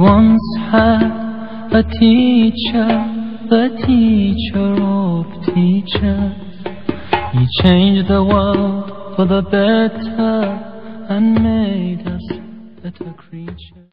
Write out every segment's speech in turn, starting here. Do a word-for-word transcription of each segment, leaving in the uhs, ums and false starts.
once had a teacher, the teacher of teachers. He changed the world for the better and made us better creatures.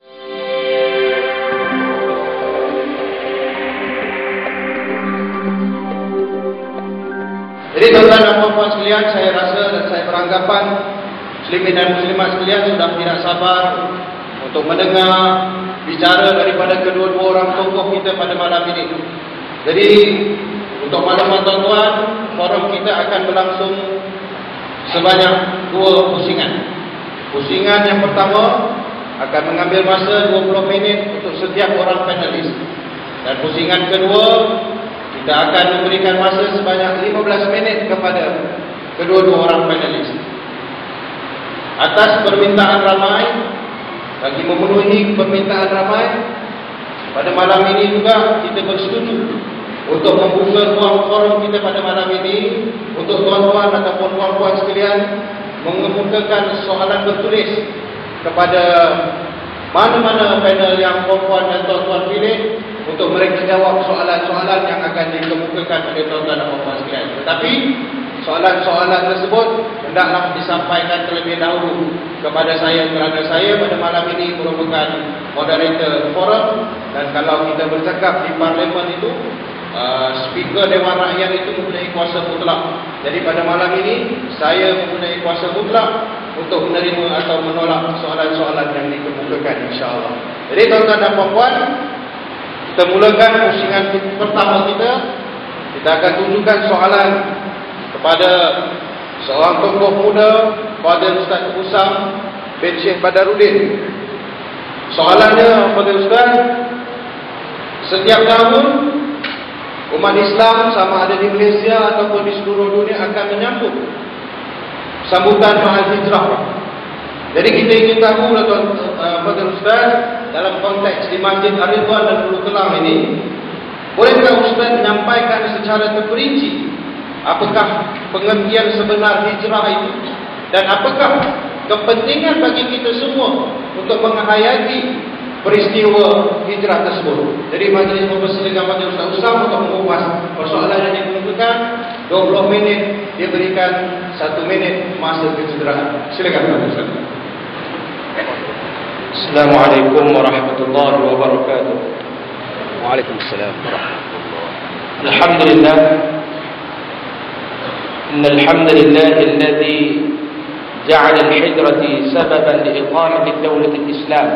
Jadi tuan-tuan dan puan-puan sekalian, saya rasa dan saya beranggapan muslimin dan muslimat sekalian sudah tidak sabar untuk mendengar bicara daripada kedua-dua orang tokoh kita pada malam ini. Jadi untuk malam tuan-tuan, forum kita akan berlangsung sebanyak dua pusingan. Pusingan yang pertama akan mengambil masa dua puluh minit untuk setiap orang panelis. Dan pusingan kedua kita akan memberikan masa sebanyak lima belas minit kepada kedua-dua orang panelis. Atas permintaan ramai, bagi memenuhi permintaan ramai, pada malam ini juga kita bersetuju untuk membuka ruang forum kita pada malam ini untuk tuan-tuan ataupun puan-puan sekalian mengemukakan soalan bertulis kepada mana-mana panel yang puan-puan dan tuan-tuan pilih untuk mereka jawab soalan-soalan yang akan dikemukakan oleh tuan-tuan dan puan-puan sekalian. Tetapi soalan-soalan tersebut hendaklah disampaikan terlebih dahulu kepada saya kerana saya pada malam ini merupakan moderator forum, dan kalau kita bercakap di parlimen itu uh, speaker Dewan Rakyat itu mempunyai kuasa mutlak. Jadi pada malam ini saya mempunyai kuasa mutlak untuk menerima atau menolak soalan-soalan yang dikemukakan, insya-Allah. Jadi tuan-tuan dan puan-puan, kita mulakan pusingan pertama kita. Kita akan tunjukkan soalan kepada seorang tokoh muda, Fadil Ustaz Usam bin Syekh Badarudin. Soalannya kepada Ustaz, setiap tahun umat Islam sama ada di Malaysia ataupun di seluruh dunia akan menyambut sambutan Mahal Hijrah. Jadi kita ingin tahu kepada Ustaz, dalam konteks di Masjid Ar-Ridwan dan Hulu Kelang ini, bolehkah Ustaz menyampaikan secara terperinci apakah pengertian sebenar hijrah itu, dan apakah kepentingan bagi kita semua untuk menghayati peristiwa hijrah tersebut. Jadi majlis mempersilakan Fadil Ustaz Usam untuk mengupas persoalan yang dikemukakan. Dua puluh minit diberikan satu minit masa kecederaan. Silakan Fadil Ustaz. Assalamualaikum warahmatullahi wabarakatuh. Waalaikumsalam warahmatullahi. Alhamdulillah. Innal hamdalillah alladhi ja'ala al-hijrata sababan li iqamati ad-dawlati al-islam.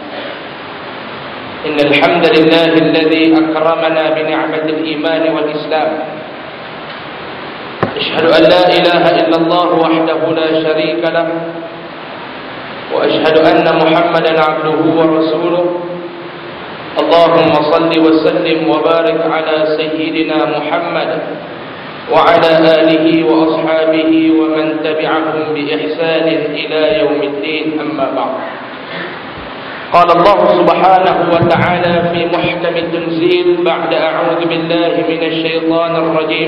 Innal hamdalillah alladhi akramana bi ni'mati al-iman wal-islam. Ashhadu an la ilaha illallah wahdahu la sharika lah. وأشهد أن محمدا عبده ورسوله. اللهم صل وسلم وبارك على سيدنا محمد وعلى آله وأصحابه ومن تبعهم بإحسان إلى يوم الدين. أما بعد. قال الله سبحانه وتعالى في محكم التنزيل بعد أعوذ بالله من الشيطان الرجيم: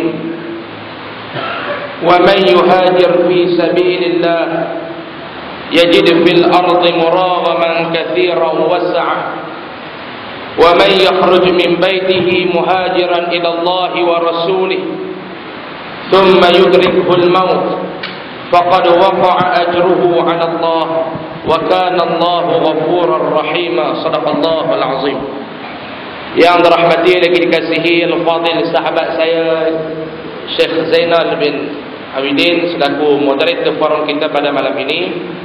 ومن يهاجر في سبيل الله يجد في الأرض مراغما كثيرا وسعا ومن يخرج من بيته مهاجرا إلى الله ورسوله ثم يدركه الموت فقد وقع أجره على الله وكان الله غفورا رحيما. صدق الله العظيم. Yang dirahmati lagi dikasihi al-fadil sahabat saya Syekh Zainal bin Abidin selaku moderator forum kita pada malam ini.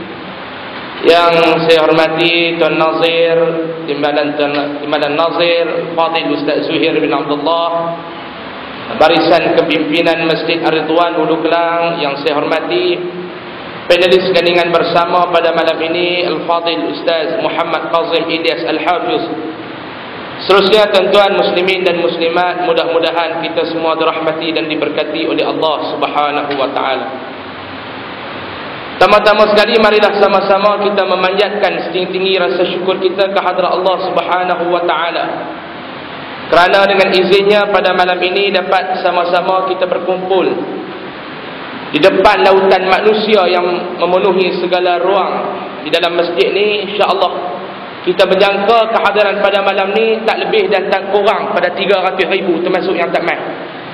Yang saya hormati Tuan Nazir, Timbalan Timbalan Nazir Fadil Ustaz Zuhair bin Abdullah, barisan kepimpinan Masjid Ar-Ridwan Hulu Kelang. Yang saya hormati panelis gandingan bersama pada malam ini, Al-Fadil Ustaz Muhammad Kazim Ilyas Al-Hafiz. Seterusnya tuan-tuan muslimin dan muslimat, mudah-mudahan kita semua dirahmati dan diberkati oleh Allah Subhanahu wa taala. Tama-tama sekali, marilah sama-sama kita memanjatkan setinggi-tinggi rasa syukur kita ke hadrat Allah Subhanahu wa taala, kerana dengan izinnya pada malam ini dapat sama-sama kita berkumpul di depan lautan manusia yang memenuhi segala ruang di dalam masjid ini. Insya-Allah Kita berjangka kehadiran pada malam ni tak lebih dan tak kurang pada tiga ratus ribu, termasuk yang tak main.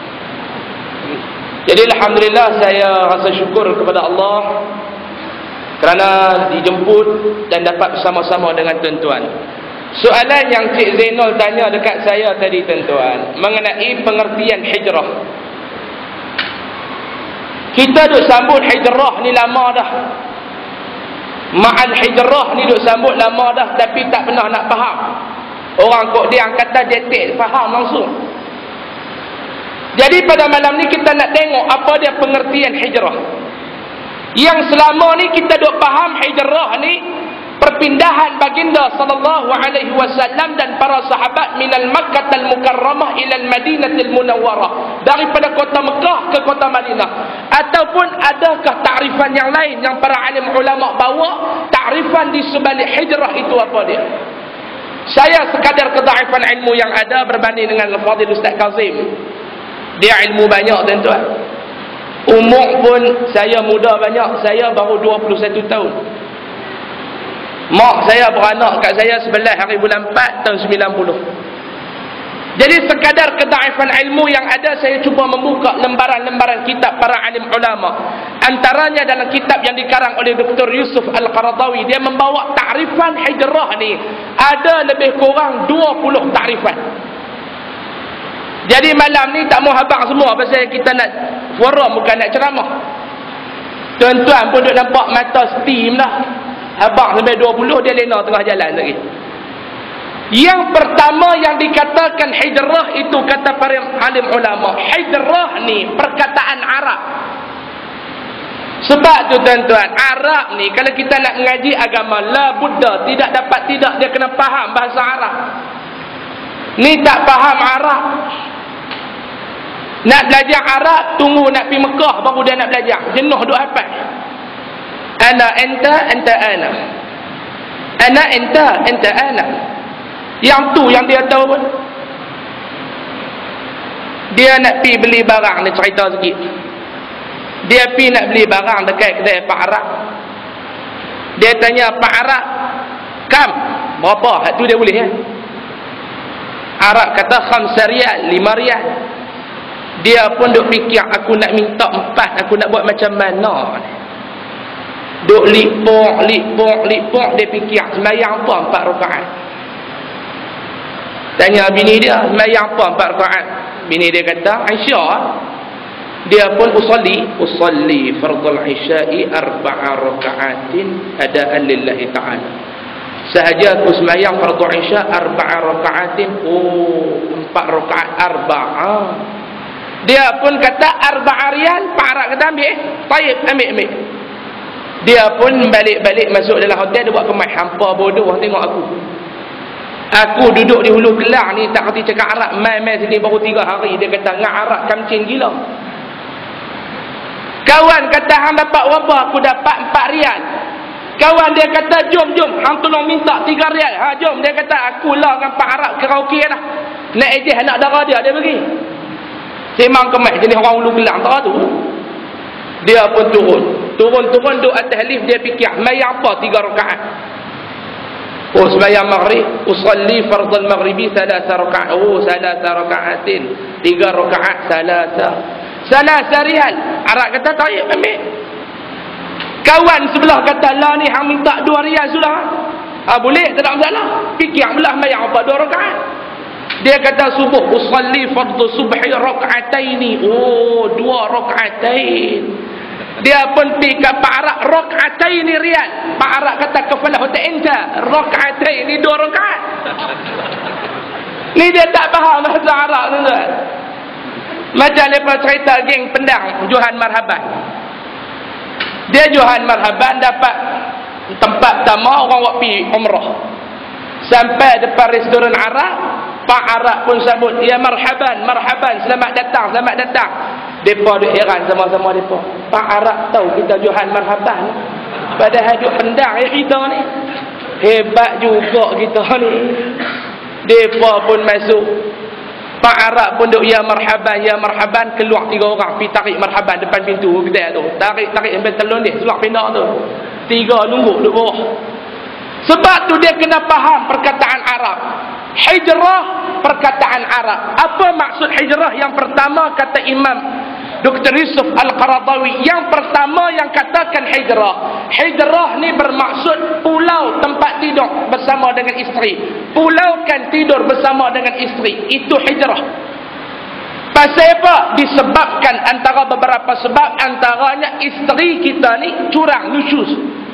Jadi alhamdulillah, saya rasa syukur kepada Allah kerana dijemput dan dapat bersama-sama dengan tuan-tuan. Soalan yang Cik Zainul tanya dekat saya tadi tuan-tuan, mengenai pengertian hijrah. Kita duk sambut hijrah ni lama dah. Ma'al hijrah ni duk sambut lama dah, tapi tak pernah nak faham. Orang kok dia kata dia tak faham langsung. Jadi pada malam ni kita nak tengok apa dia pengertian hijrah. Yang selama ni kita duk faham hijrah ni perpindahan baginda sallallahu alaihi wasallam dan para sahabat minal Makkah al-Mukarramah ila al-Madinatil Munawwarah, daripada kota Mekah ke kota Madinah. Ataupun adakah takrifan yang lain yang para alim ulama bawa, takrifan di sebalik hijrah itu apa dia? Saya sekadar kedaifan ilmu yang ada berbanding dengan Al-Fadhil Ustaz Kazim. Dia ilmu banyak tuan-tuan. Umur pun saya muda banyak, saya baru dua puluh satu tahun. Mak saya beranak kat saya sebelas hari bulan empat tahun sembilan puluh. Jadi sekadar kedaifan ilmu yang ada, saya cuba membuka lembaran-lembaran kitab para alim ulama. Antaranya dalam kitab yang dikarang oleh Doktor Yusuf Al-Qaradawi, dia membawa takrifan hijrah ni ada lebih kurang dua puluh takrifan. Jadi malam ni tak mau habaq semua pasal kita nak forum, bukan nak ceramah. Tuan-tuan pun duk nampak mata steam dah. Habaq sampai dua puluh, dia lena tengah jalan lagi. Yang pertama yang dikatakan hijrah itu, kata para alim ulama, hijrah ni perkataan Arab. Sebab tu tuan-tuan, Arab ni kalau kita nak mengaji agama, la budda, tidak dapat tidak, dia kena faham bahasa Arab. Ni tak faham Arab, nak belajar Arab, tunggu nak pergi Mekah baru dia nak belajar. Jenuh duk hafal. Ana anta anta ana. Ana anta anta ana. Yang tu yang dia tahu pun. Dia nak pergi beli barang ni, cerita sikit. Dia pergi nak beli barang dekat kedai Pak Arab. Dia tanya Pak Arab, "Kam, berapa?" Hak tu dia boleh ya. Arab kata khamsa riyal, lima riyal. Dia pun duk fikir, aku nak minta empat, aku nak buat macam mana? Duk lipok, lipok, lipok, dia fikir sembahyang apa empat rakaat. Tanya bini dia, sembahyang apa empat rakaat? Bini dia kata, Aisyah. Dia pun usalli, usalli fardul isya'i arba'a raka'atin adaan lillahi ta'ala. Sahaja aku sembahyang fardul isya' arba'a raka'atin, oh, empat rakaat arba'a. Dia pun kata arba'a riyal, Pak Arab kata ambil, taib, ambil, ambil. Dia pun balik-balik masuk dalam hotel, dia buat kemas, hampa bodoh tengok aku. Aku duduk di Hulu Kelang ni, tak kerti cakap Arab, main-main sini baru tiga hari. Dia kata, ngak Arab kamcing gila. Kawan kata, hang dapat berapa? Aku dapat empat riyal. Kawan dia kata, jom, jom, hang tolong minta tiga riyal. Ha, jom. Dia kata, aku lah dengan Pak Arab karaoke dah. Nak ejeh anak darah dia, dia pergi. Semang kemas jenis orang Hulu Kelang tak tu. Dia pun turun. Turun-turun duduk atas lift, dia fikir, sembahyang apa tiga rakaat? Oh, sembahyang maghrib, usalli fardhul maghribi salasa rakaat. Oh, salasa rakaatin. Tiga rakaat salasa. Salasa riyal. Arab kata, taib, ambil. Kawan sebelah kata, lah ni hang minta dua riyal sudah. Ha, boleh, tak ada masalah. Fikir belah sembahyang apa dua rakaat. Dia kata subuh, usalli fardhu subhi rak'ataini. Oh, dua rak'atain. Dia pun pergi ke Pak Arab, rak'ataini riyal. Pak Arab kata, kafalahu ta'inta, rak'ataini, dua rakaat. Ni dia tak faham bahasa Arab tu. Macam mereka cerita geng Pendang, Johan Marhaban. Dia Johan Marhaban dapat tempat pertama orang buat pergi umrah. Sampai depan restoran Arab, Pak Arab pun sambut, ya marhaban, marhaban, selamat datang, selamat datang. Mereka duk heran sama-sama mereka. Pak Arab tahu kita Johan Marhaban, padahal duk Pendang ya kita ni. Hebat juga kita ni. Mereka pun masuk. Pak Arab pun duk ya marhaban, ya marhaban. Keluar tiga orang pergi tarik marhaban depan pintu kedai tu. Tarik-tarik sampai telun dia, seluar pindah tu. Tiga nunggu duk bawah. Sebab tu dia kena faham perkataan Arab. Hijrah perkataan Arab. Apa maksud hijrah? Yang pertama kata Imam Doktor Yusuf Al-Qaradawi, yang pertama yang katakan hijrah. Hijrah ni bermaksud pulau tempat tidur bersama dengan isteri. Pulaukan tidur bersama dengan isteri. Itu hijrah. Pasal apa? Disebabkan antara beberapa sebab, antaranya isteri kita ni curang, nusyus.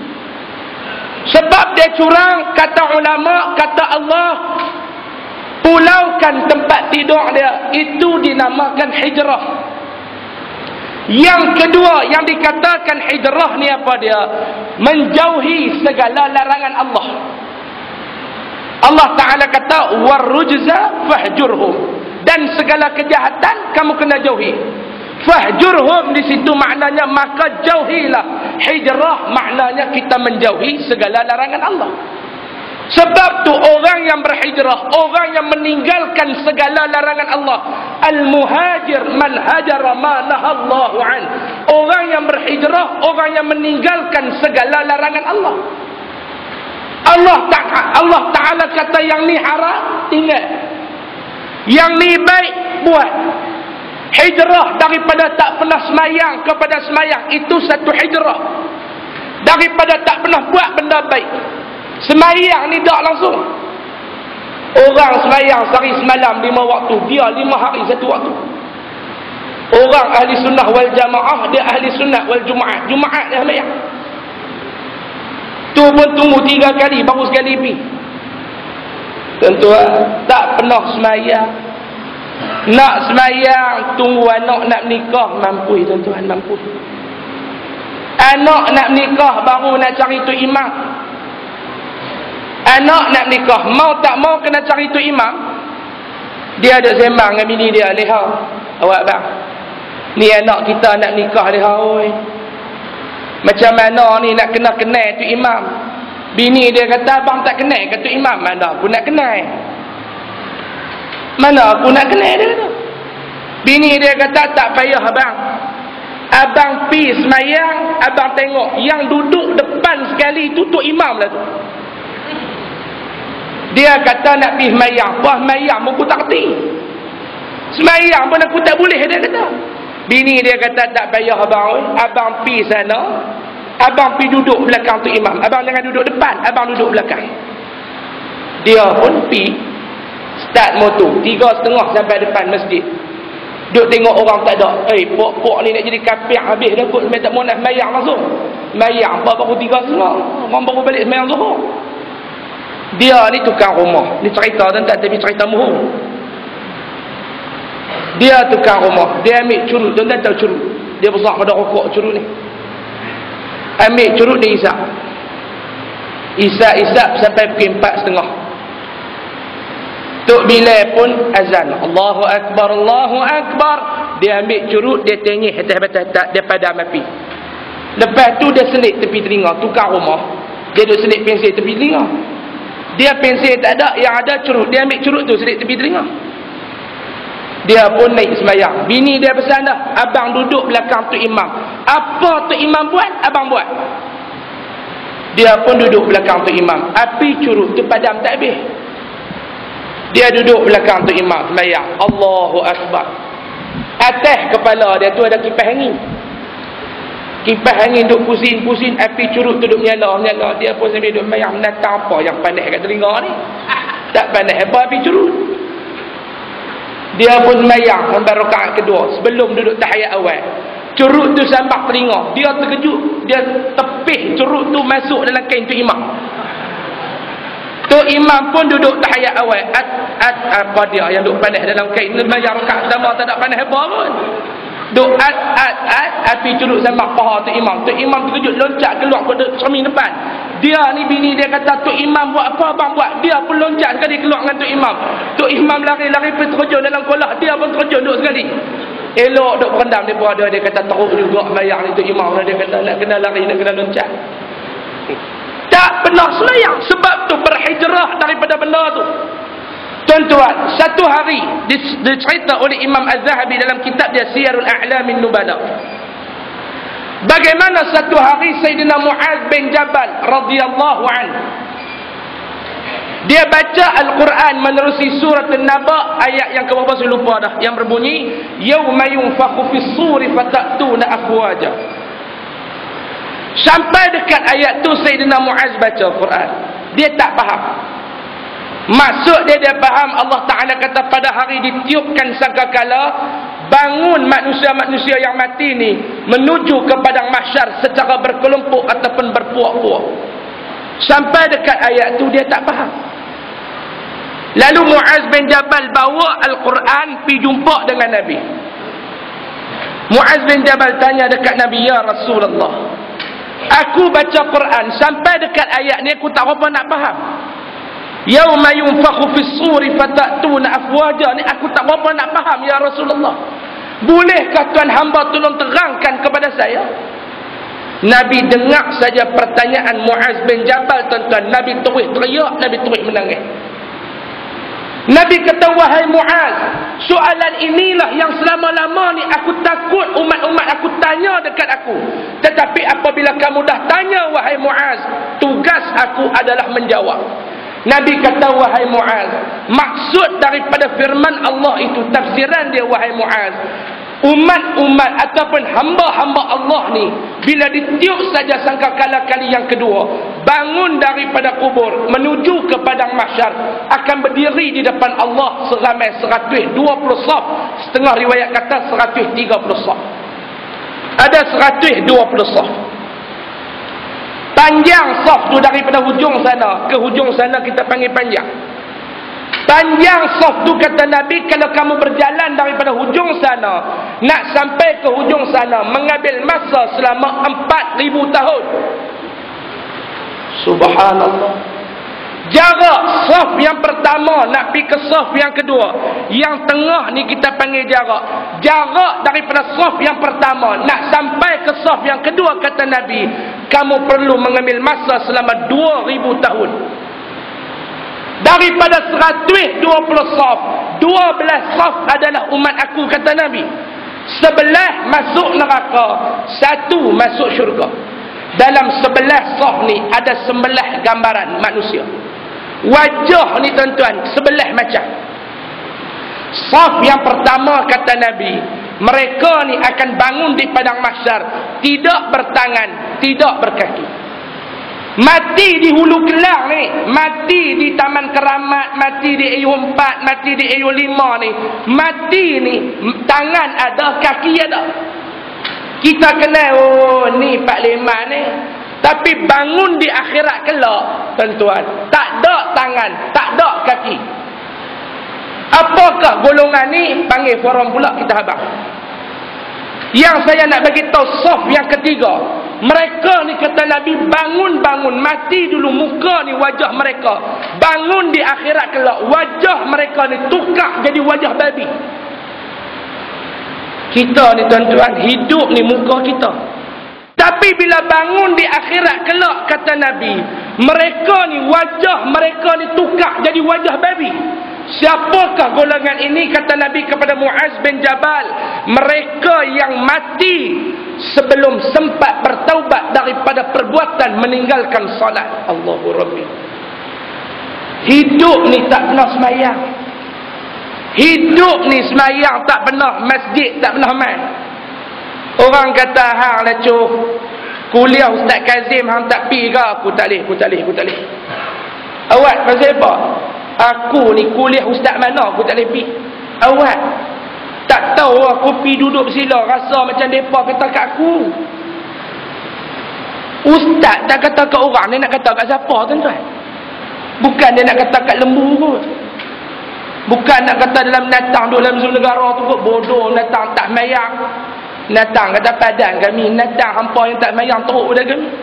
Sebab dia curang, kata ulama, kata Allah, pulaukan tempat tidur dia. Itu dinamakan hijrah. Yang kedua yang dikatakan hijrah ni apa dia? Menjauhi segala larangan Allah. Allah Ta'ala kata warrujza fahjurhum, dan segala kejahatan kamu kena jauhi. Fahjurhum di situ maknanya maka jauhilah. Hijrah maknanya kita menjauhi segala larangan Allah. Sebab tu orang yang berhijrah, orang yang meninggalkan segala larangan Allah, al-muhajir man hajara ma nahallahu an. Orang yang berhijrah, orang yang meninggalkan segala larangan Allah. Allah Ta'ala Allah Ta'ala kata yang ni haram, tinggal. Yang ni baik, buat. Hijrah daripada tak pernah semayang kepada semayang, itu satu hijrah. Daripada tak pernah buat benda baik, semayang ni tak langsung. Orang semayang sehari semalam lima waktu, dia lima hari satu waktu. Orang ahli sunnah wal jamaah, dia ahli sunnah wal jumaat. Jumaat dia semayang. Tu pun tunggu tiga kali baru sekali pergi. Tuan-tuan, tak pernah semayang. Nak semayang, tunggu anak nak nikah, mampu tuan-tuan, mampu. Anak nak nikah baru nak cari tu imam. Anak nak nikah, mau tak mau kena cari tu imam. Dia ada sembang dengan bini dia, "Leha, awak bang, ni anak kita nak nikah leha oi. Macam mana ni nak kena-kenal tu imam?" Bini dia kata, "Abang tak kenal ke tu imam?" "Mana aku nak kenal. Mana aku nak kenal," dia kata. Bini dia kata, "Tak payah abang. Abang pi semayang, abang tengok yang duduk depan sekali tu tu imam lah tu." Dia kata nak pergi semayang. Wah, semayang pun aku tak kerti. Semayang pun aku tak boleh, dia kata. Bini dia kata, "Tak payah abang. Abang pi sana. Abang pi duduk belakang tu imam. Abang jangan duduk depan. Abang duduk belakang." Dia pun pi. Start motor. Tiga setengah sampai depan masjid. Duk tengok orang tak ada. Eh, pok-pok ni nak jadi kafir habis dah kot. Tak mau nak semayang langsung. Semayang baru tiga setengah. Orang baru balik semayang zuhur. Dia ni tukang rumah. Ni cerita tuan-tuan, tapi cerita muhur. Dia tukang rumah. Dia ambil curut. Tuan-tuan tahu curut? Dia besar pada rokok curut ni. Ambil curut dia isap. Isap-isap sampai pukul empat setengah. Tok Bilal pun azan. Allahu Akbar, Allahu Akbar. Dia ambil curut, dia tengih atas batas dia padam api. Lepas tu dia selit tepi telinga. Tukang rumah, dia duk selit pensel tepi telinga. Dia pensel tak ada, yang ada curut. Dia ambil curut tu selit tepi telinga. Dia pun naik semayang. Bini dia pesan dah, "Abang duduk belakang tu imam. Apa tu imam buat, abang buat." Dia pun duduk belakang tu imam. Api curut tu padam tak habis. Dia duduk belakang tu imam semayang. Allahu Akbar. Atas kepala dia tu ada kipas angin. Kipas angin duk pusing-pusing, api curut tu duk menyala-menyala. Dia pun sambil duk semayang. Natang apa yang panas kat telinga ni? Tak panas apa api curut. Dia pun semayang sampai rakaat kedua. Sebelum duduk tahiyat awal, curut tu sambak telinga. Dia terkejut. Dia tepih curut tu masuk dalam kain tu imam. Tu imam pun duduk tahiyat awal. At, at, apa dia yang duduk panas dalam kain. Semayang rakaat pertama tak ada panas apa pun. Duk at, at, at, api curut sambak paha tu imam. Tu imam terkejut, loncat keluar pada cermin depan. Dia ni bini dia kata, "Tu imam buat apa abang buat?" Dia pun loncat sekali keluar dengan tu imam. Tu imam lari-lari pergi terjun dalam kolah. Dia pun terjun duduk sekali. Elok duk berendam dia berada. Dia kata teruk juga semayang ni tu imam. Dia kata nak kena lari, nak kena loncat. Tak pernah semayang. Sebab tu berhijrah daripada benda tu. Tuan-tuan, satu hari dicerita oleh Imam Az-Zahabi dalam kitab dia Siyarul A'lamin Nubala. Bagaimana satu hari Sayyidina Mu'adz bin Jabal radhiyallahu anhu Dia baca Al-Quran menerusi surat An-Naba ayat yang ke-berapa saya lupa dah, yang berbunyi yauma yunfakhu fis-suri fatatuna afwaja. Sampai dekat ayat tu Sayyidina Muaz baca Quran, dia tak faham. Maksud dia dia faham Allah Ta'ala kata pada hari ditiupkan sangkakala, bangun manusia-manusia yang mati ni menuju ke padang mahsyar secara berkelompok ataupun berpuak-puak. Sampai dekat ayat tu dia tak faham. Lalu Muaz bin Jabal bawa Al-Quran pergi jumpa dengan Nabi. Muaz bin Jabal tanya dekat Nabi, ya Rasulullah, aku baca Quran sampai dekat ayat ni aku tak apa nak faham. Yauma yunfakhu fis-suri fatatuna afwaja ni aku tak apa nak faham ya Rasulullah. Bolehkah tuan hamba tolong terangkan kepada saya? Nabi dengar saja pertanyaan Muaz bin Jabal, tuan-tuan, Nabi terus teriak, Nabi terus menangis. Nabi kata, wahai Muaz, soalan inilah yang selama-lama ni aku takut umat-umat aku tanya dekat aku. Tetapi apabila kamu dah tanya wahai Muaz, tugas aku adalah menjawab. Nabi kata, wahai Muaz, maksud daripada firman Allah itu, tafsiran dia wahai Muaz, umat-umat ataupun hamba-hamba Allah ni bila ditiup saja sangkakala kali yang kedua, bangun daripada kubur menuju ke padang mahsyar, akan berdiri di depan Allah seramai seratus dua puluh saf. Setengah riwayat kata seratus tiga puluh saf. Ada seratus dua puluh saf. Panjang saf tu daripada hujung sana ke hujung sana kita panggil panjang. Panjang saf tu kata Nabi, kalau kamu berjalan daripada hujung sana nak sampai ke hujung sana mengambil masa selama empat ribu tahun. Subhanallah. Jarak saf yang pertama nak pergi ke saf yang kedua, yang tengah ni kita panggil jarak. Jarak daripada saf yang pertama nak sampai ke saf yang kedua, kata Nabi, kamu perlu mengambil masa selama dua ribu tahun. Daripada seratus dua puluh saf, dua belas saf adalah umat aku, kata Nabi. Sebelah masuk neraka, satu masuk syurga. Dalam sebelah saf ni ada sebelah gambaran manusia. Wajah ni tuan-tuan sebelah macam. Saf yang pertama, kata Nabi, mereka ni akan bangun di padang mahsyar tidak bertangan, tidak berkaki. Mati di Hulu Kelang ni, mati di Taman Keramat, mati di A U empat, mati di A U lima ni, mati ni tangan ada, kaki ada. Kita kenal, oh ni Pak Leman ni. Tapi bangun di akhirat kelak, tuan-tuan, tak ada tangan, tak ada kaki. Apakah golongan ni? Panggil forum pula kita habang. Yang saya nak bagi tahu saf yang ketiga, mereka ni kata Nabi bangun-bangun, mati dulu muka ni wajah mereka, bangun di akhirat kelak wajah mereka ni tukar jadi wajah babi. Kita ni tuan-tuan hidup ni muka kita, tapi bila bangun di akhirat kelak, kata Nabi, mereka ni wajah mereka ni tukar jadi wajah babi. Siapakah golongan ini? Kata Nabi kepada Muaz bin Jabal, mereka yang mati sebelum sempat bertaubat daripada perbuatan meninggalkan salat. Allahu Rabbi. Hidup ni tak pernah semayang, hidup ni semayang tak pernah, masjid tak pernah main. Orang kata, hang lah cuh, kuliah Ustaz Kazim hang tak pi ke? Aku tak boleh, aku tak boleh, aku tak boleh. Awak pasal apa? Aku ni kuliah ustaz mana aku tak boleh pi. Awak tak tahu aku pi duduk bersila rasa macam depa kata kat aku. Ustaz tak kata kat orang, dia nak kata kat siapa, tuan-tuan? Bukan dia nak kata kat lembu kot. Bukan nak kata dalam natang duduk dalam zon negara tu kot. Bodoh, natang tak mayang. Natang kata padan kami, natang hampa yang tak mayang teruk pada kami.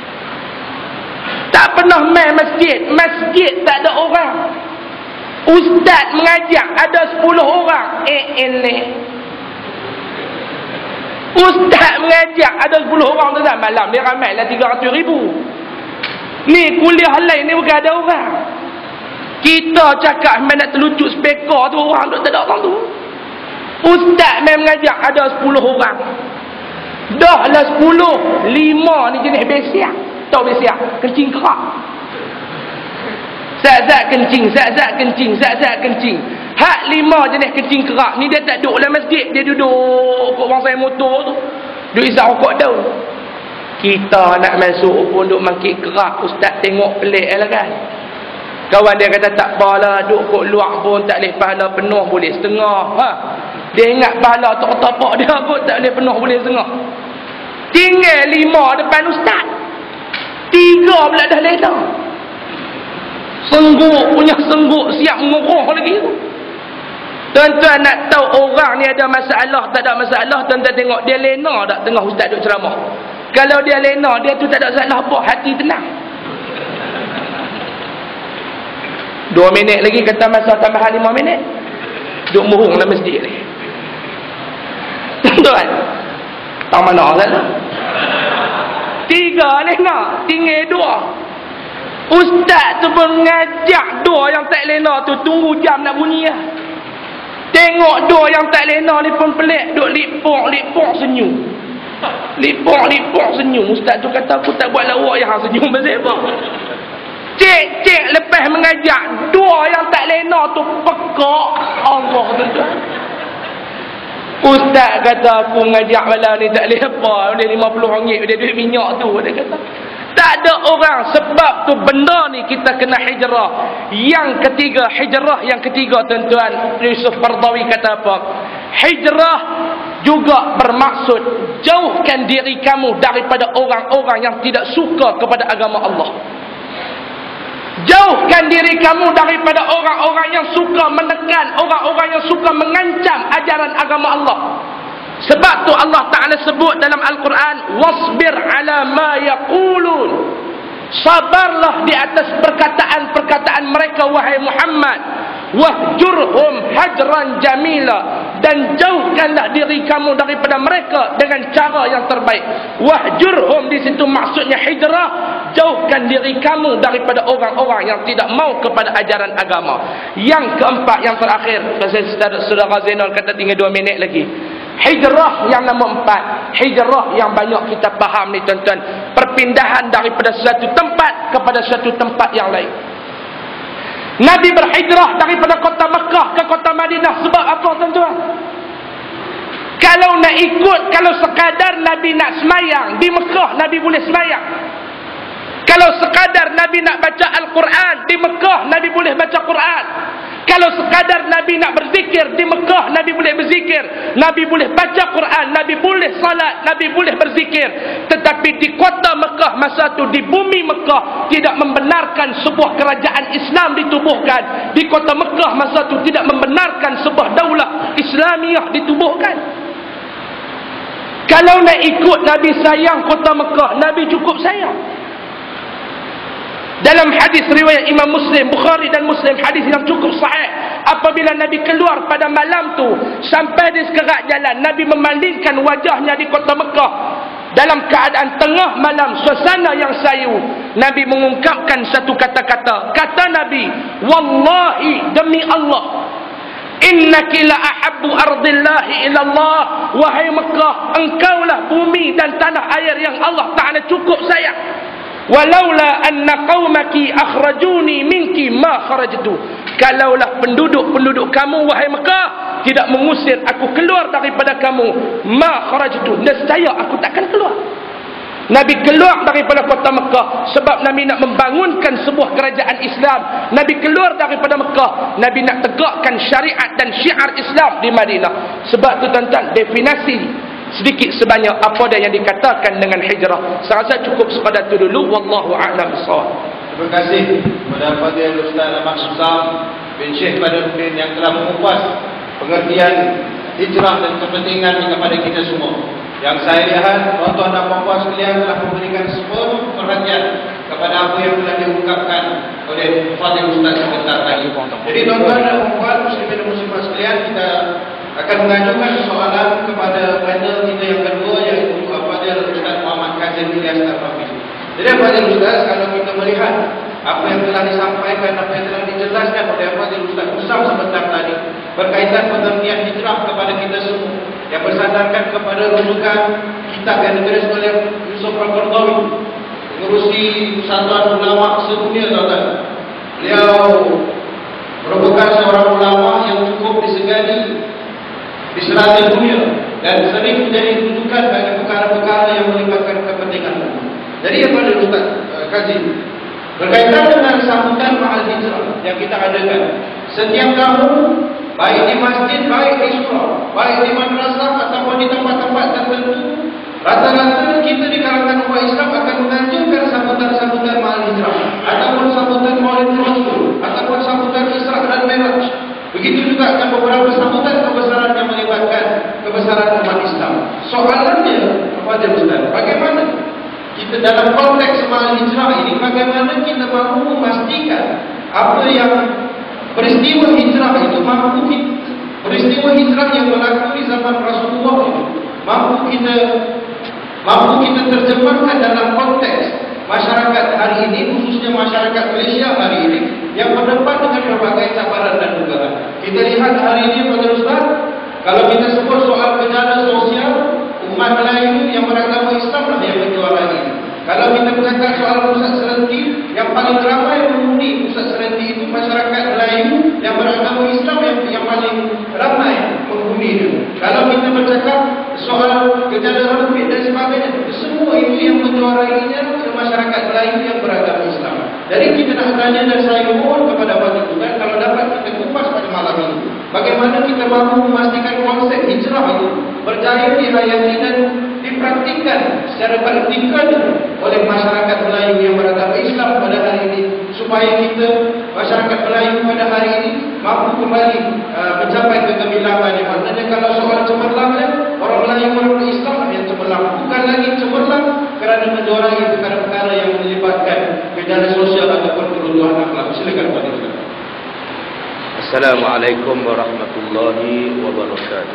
Tak pernah main masjid, masjid tak ada orang. Ustaz mengajar ada sepuluh orang. Eh ini Ustaz mengajar ada sepuluh orang tu dah. Malam dia ramai lah tiga ratus ribu. Ni kuliah lain ni bukan ada orang. Kita cakap main nak terlucut speaker tu, orang tu tak ada orang tu. Ustaz main mengajar ada sepuluh orang. Dah lah sepuluh, lima ni jenis besiak. Tahu besiak? Kencing kerak. Zat-zat kencing, zat-zat kencing, zat-zat kencing. Hak lima jenis kencing kerak ni dia tak duduk dalam masjid, dia duduk kot bangsa motor tu. Duduk isap rokok daun. Kita nak masuk pun duduk mangkit kerak, ustaz tengok pelik lah kan. Kawan dia kata tak apalah, duduk kot luar pun tak boleh pahala penuh, boleh setengah. Ha. Dia ingat pahala tak tapak dia kot tak boleh penuh, boleh setengah. Tinggal lima depan ustaz. Tiga pula dah lena. Sengguk punya sengguk, siap menguruh lagi tu. Tuan-tuan nak tahu orang ni ada masalah tak ada masalah, tuan-tuan tengok dia lena tak tengah ustaz duk ceramah. Kalau dia lena, dia tu tak ada masalah apa, hati tenang. Dua minit lagi kata masa tambahan lima minit. Duk murung dalam masjid ni. Tuan-tuan, tak mana salah. Tiga lena, tinggal dua. Ustaz tu pun ngajak dua yang tak lena tu tunggu jam nak bunyi lah. Tengok dua yang tak lena ni pun pelik, duk lipok-lipok senyum. Lipok-lipok senyum. Ustaz tu kata aku tak buat lawak yang senyum pasal apa. Cik-cik lepas mengajak dua yang tak lena tu pekak. Allah tuan-tuan. Ustaz kata aku ngajak malam ni tak boleh apa, boleh lima puluh ringgit, dia duit minyak tu. Dia kata tak ada orang, sebab tu benda ni kita kena hijrah. Yang ketiga, hijrah yang ketiga tuan-tuan, Yusuf Qaradawi kata apa? Hijrah juga bermaksud jauhkan diri kamu daripada orang-orang yang tidak suka kepada agama Allah. Jauhkan diri kamu daripada orang-orang yang suka menekan, orang-orang yang suka mengancam ajaran agama Allah. Sebab tu Allah Ta'ala sebut dalam Al-Quran, wasbir ala ma yaqulun. Sabarlah di atas perkataan-perkataan mereka wahai Muhammad. Wahjurhum hajran jamila. Dan jauhkanlah diri kamu daripada mereka dengan cara yang terbaik. Wahjurhum di situ maksudnya hijrah. Jauhkan diri kamu daripada orang-orang yang tidak mau kepada ajaran agama. Yang keempat, yang terakhir, saudara Zainal kata tinggal dua minit lagi. Hijrah yang nombor empat, hijrah yang banyak kita faham ni tuan-tuan, perpindahan daripada satu tempat kepada satu tempat yang lain. Nabi berhijrah daripada kota Mekah ke kota Madinah sebab apa tuan-tuan? Kalau nak ikut, kalau sekadar Nabi nak semayang di Mekah, Nabi boleh semayang. Kalau sekadar Nabi nak baca Al-Quran di Mekah, Nabi boleh baca Quran. Kalau sekadar Nabi nak berzikir di Mekah, Nabi boleh berzikir. Nabi boleh baca Quran, Nabi boleh salat, Nabi boleh berzikir. Tetapi di kota Mekah masa itu, di bumi Mekah, tidak membenarkan sebuah kerajaan Islam ditubuhkan. Di kota Mekah masa itu tidak membenarkan sebuah daulah Islamiah ditubuhkan. Kalau nak ikut Nabi sayang kota Mekah, Nabi cukup sayang. Dalam hadis riwayat Imam Muslim, Bukhari dan Muslim, hadis yang cukup sahih, apabila Nabi keluar pada malam tu sampai di sekerak jalan, Nabi memalingkan wajahnya di kota Mekah dalam keadaan tengah malam, suasana yang sayu. Nabi mengungkapkan satu kata-kata. Kata Nabi, wallahi, demi Allah, innaki la ahabbu ardillahi ilallah. Wahai Mekah, engkaulah bumi dan tanah air yang Allah Ta'ala cukup sayang. Walaula anna qaumaki akhrajuni minki ma kharajtu. Kalaulah penduduk-penduduk kamu wahai Mekah tidak mengusir aku keluar daripada kamu, ma kharajtu, nescaya aku takkan keluar. Nabi keluar daripada kota Mekah sebab Nabi nak membangunkan sebuah kerajaan Islam. Nabi keluar daripada Mekah, Nabi nak tegakkan syariat dan syiar Islam di Madinah. Sebab tu tuan-tuan, definisi sedikit sebanyak apa dah yang dikatakan dengan hijrah. Saya rasa cukup sekadar itu dulu. Wallahu a'lam bissawab. Terima kasih kepada Fadil Ustaz Ahmad Susam bin Syekh Badaruddin yang telah mengupas pengertian hijrah dan kepentingan kepada kita semua. Yang saya lihat tuan-tuan dan puan-puan sekalian telah memberikan sepenuh perhatian kepada apa yang telah diungkapkan oleh Fadil Ustaz sebentar tadi. Jadi tuan-tuan dan puan-puan muslimin dan muslimat sekalian, kita akan mengajukan soalan kepada panel kita yang kedua, iaitu Fadil Ustaz Muhammad Kazim Ilyas Al-Hafiz. Jadi Fadil Ustaz, kalau kita melihat apa yang telah disampaikan, apa yang telah dijelaskan oleh Fadil Ustaz Usam sebentar tadi berkaitan pengertian hijrah kepada kita semua, yang bersandarkan kepada rujukan kitab yang ditulis oleh Yusuf Al-Qaradawi mengurusi persatuan ulama sedunia, tuan-tuan. Beliau merupakan seorang ulama yang cukup disegani di seluruh dunia dan sering menjadi rujukan bagi perkara-perkara yang melibatkan kepentingan umum. Jadi apa dia Ustaz uh, kaji? Berkaitan dengan sambutan Ma'al Hijrah yang kita adakan setiap tahun, baik di masjid, baik di surau, baik di madrasah ataupun di tempat-tempat tertentu, rata-rata kita di kalangan umat Islam akan menganjurkan sambutan-sambutan Ma'al Hijrah ataupun sambutan Maulid Rasul ataupun sambutan Isra dan Mi'raj. Begitu juga akan beberapa sambutan kebesaran yang melibatkan kebesaran umat Islam. Soalannya apa dia Ustaz? Bagaimana kita dalam konteks Ma'al Hijrah ini, bagaimana kita mampu memastikan apa yang peristiwa hijrah itu mampu kita, peristiwa hijrah yang berlaku di zaman Rasulullah itu mampu kita mampu kita terjemahkan dalam konteks masyarakat hari ini, khususnya masyarakat Malaysia hari ini yang berdepan dengan berbagai cabaran dan ugaran. Kita lihat hari ini pada Ustaz, kalau kita sebut soal gejala sosial, umat Melayu yang beragama Islam lah yang menjuarai ini. Kalau kita bercakap soal pusat serenti, yang paling ramai menghuni pusat serenti itu masyarakat Melayu yang beragama Islam yang, yang paling ramai menghuni. Kalau kita bercakap soal gejala rambut dan sebagainya, semua itu yang menjuarainya adalah masyarakat Melayu yang beragama Islam. Jadi kita nak tanya dan saya mohon kepada Bapak Tuan, kalau dapat kita kupas pada malam ini, bagaimana kita mampu memastikan konsep hijrah itu berjaya dihayati dan dipraktikkan secara praktikal oleh masyarakat Melayu yang beragama Islam pada hari ini, supaya kita masyarakat Melayu pada hari ini mampu kembali uh, mencapai kegemilangan. Maknanya kalau soal cemerlangnya, orang Melayu orang Islam yang cemerlang, bukan lagi cemerlang kerana menjuarai perkara-perkara yang melibatkan gejala sosial ataupun keruntuhan akhlak. Silakan Pak Tuan. Assalamualaikum warahmatullahi wabarakatuh.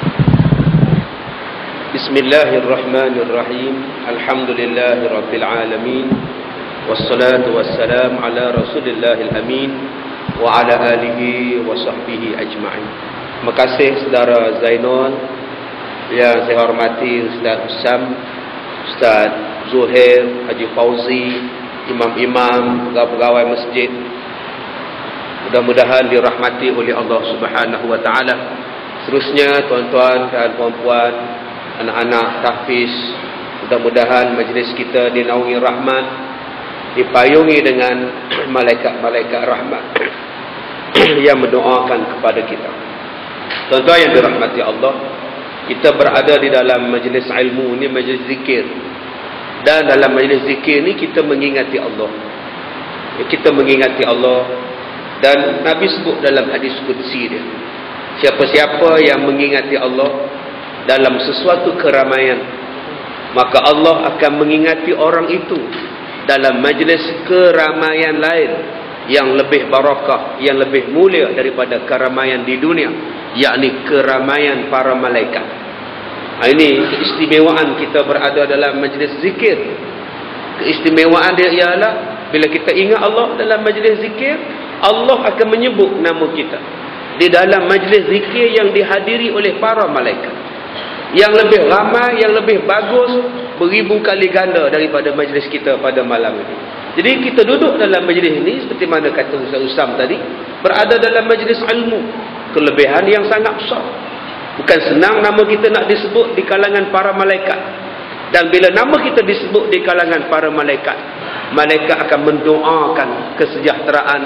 Bismillahirrahmanirrahim. Alhamdulillahirabbil alamin. Wassalatu wassalamu ala Rasulillahil amin wa ala alihi wa sahbihi ajma'in. Terima kasih saudara Zainul, yang saya hormati Ustaz Usam, Ustaz Zuhair, Haji Fauzi, imam-imam, pegawai-pegawai masjid. Mudah-mudahan dirahmati oleh Allah Subhanahu wa taala. Seterusnya tuan-tuan dan puan-puan, anak-anak tahfiz, mudah-mudahan majlis kita dinaungi rahmat, dipayungi dengan malaikat-malaikat rahmat yang mendoakan kepada kita. Tuan-tuan yang dirahmati Allah, kita berada di dalam majlis ilmu ni, majlis zikir. Dan dalam majlis zikir ni kita mengingati Allah. Kita mengingati Allah, dan Nabi sebut dalam hadis qudsi dia, siapa-siapa yang mengingati Allah dalam sesuatu keramaian, maka Allah akan mengingati orang itu dalam majlis keramaian lain yang lebih barakah, yang lebih mulia daripada keramaian di dunia, yakni keramaian para malaikat. Ini keistimewaan kita berada dalam majlis zikir. Keistimewaan dia ialah bila kita ingat Allah dalam majlis zikir, Allah akan menyebut nama kita di dalam majlis zikir yang dihadiri oleh para malaikat, yang lebih ramai, yang lebih bagus, beribu kali ganda daripada majlis kita pada malam ini. Jadi kita duduk dalam majlis ini, seperti mana kata Ustaz Usam tadi, berada dalam majlis ilmu, kelebihan yang sangat besar. Bukan senang nama kita nak disebut di kalangan para malaikat. Dan bila nama kita disebut di kalangan para malaikat, malaikat akan mendoakan kesejahteraan,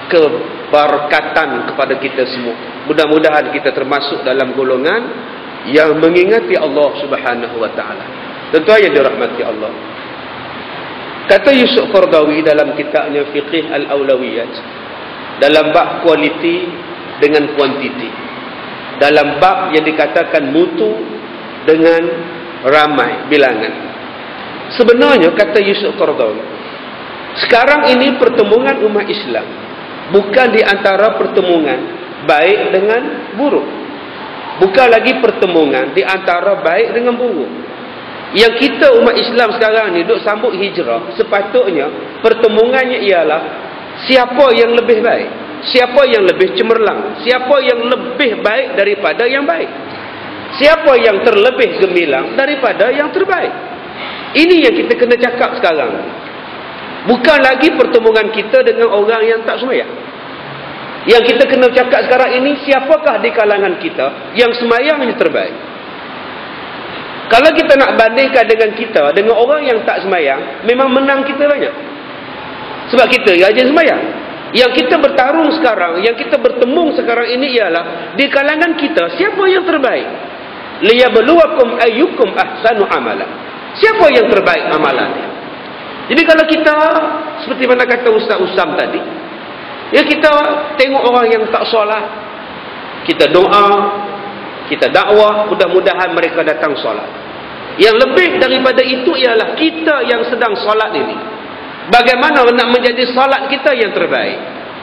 keberkatan kepada kita semua. Mudah-mudahan kita termasuk dalam golongan yang mengingati Allah Subhanahu wa taala. Tentu yang dirahmati Allah. Kata Yusuf Qaradawi dalam kitabnya Fiqh Al-Awlawiyat, dalam bab kualiti dengan kuantiti, dalam bab yang dikatakan mutu dengan ramai bilangan. Sebenarnya kata Yusuf Qaradawi, sekarang ini pertemuan umat Islam bukan di antara pertemuan baik dengan buruk, bukan lagi pertemuan di antara baik dengan buruk. Yang kita umat Islam sekarang ni duk sambut hijrah, sepatutnya pertemuannya ialah siapa yang lebih baik, siapa yang lebih cemerlang, siapa yang lebih baik daripada yang baik, siapa yang terlebih gemilang daripada yang terbaik. Ini yang kita kena cakap sekarang. Bukan lagi pertemuan kita dengan orang yang tak sembahyang. Yang kita kena cakap sekarang ini, siapakah di kalangan kita yang sembahyang yang terbaik? Kalau kita nak bandingkan dengan kita, dengan orang yang tak sembahyang, memang menang kita banyak. Sebab kita rajin sembahyang. Yang kita bertarung sekarang, yang kita bertemu sekarang ini ialah, di kalangan kita, siapa yang terbaik? Liyabluwakum ayyukum ahsanu amala. Siapa yang terbaik amalannya? Jadi kalau kita, seperti mana kata Ustaz Usam tadi, ya kita tengok orang yang tak solat, kita doa, kita dakwah, mudah-mudahan mereka datang solat. Yang lebih daripada itu ialah kita yang sedang solat ini, bagaimana nak menjadi solat kita yang terbaik?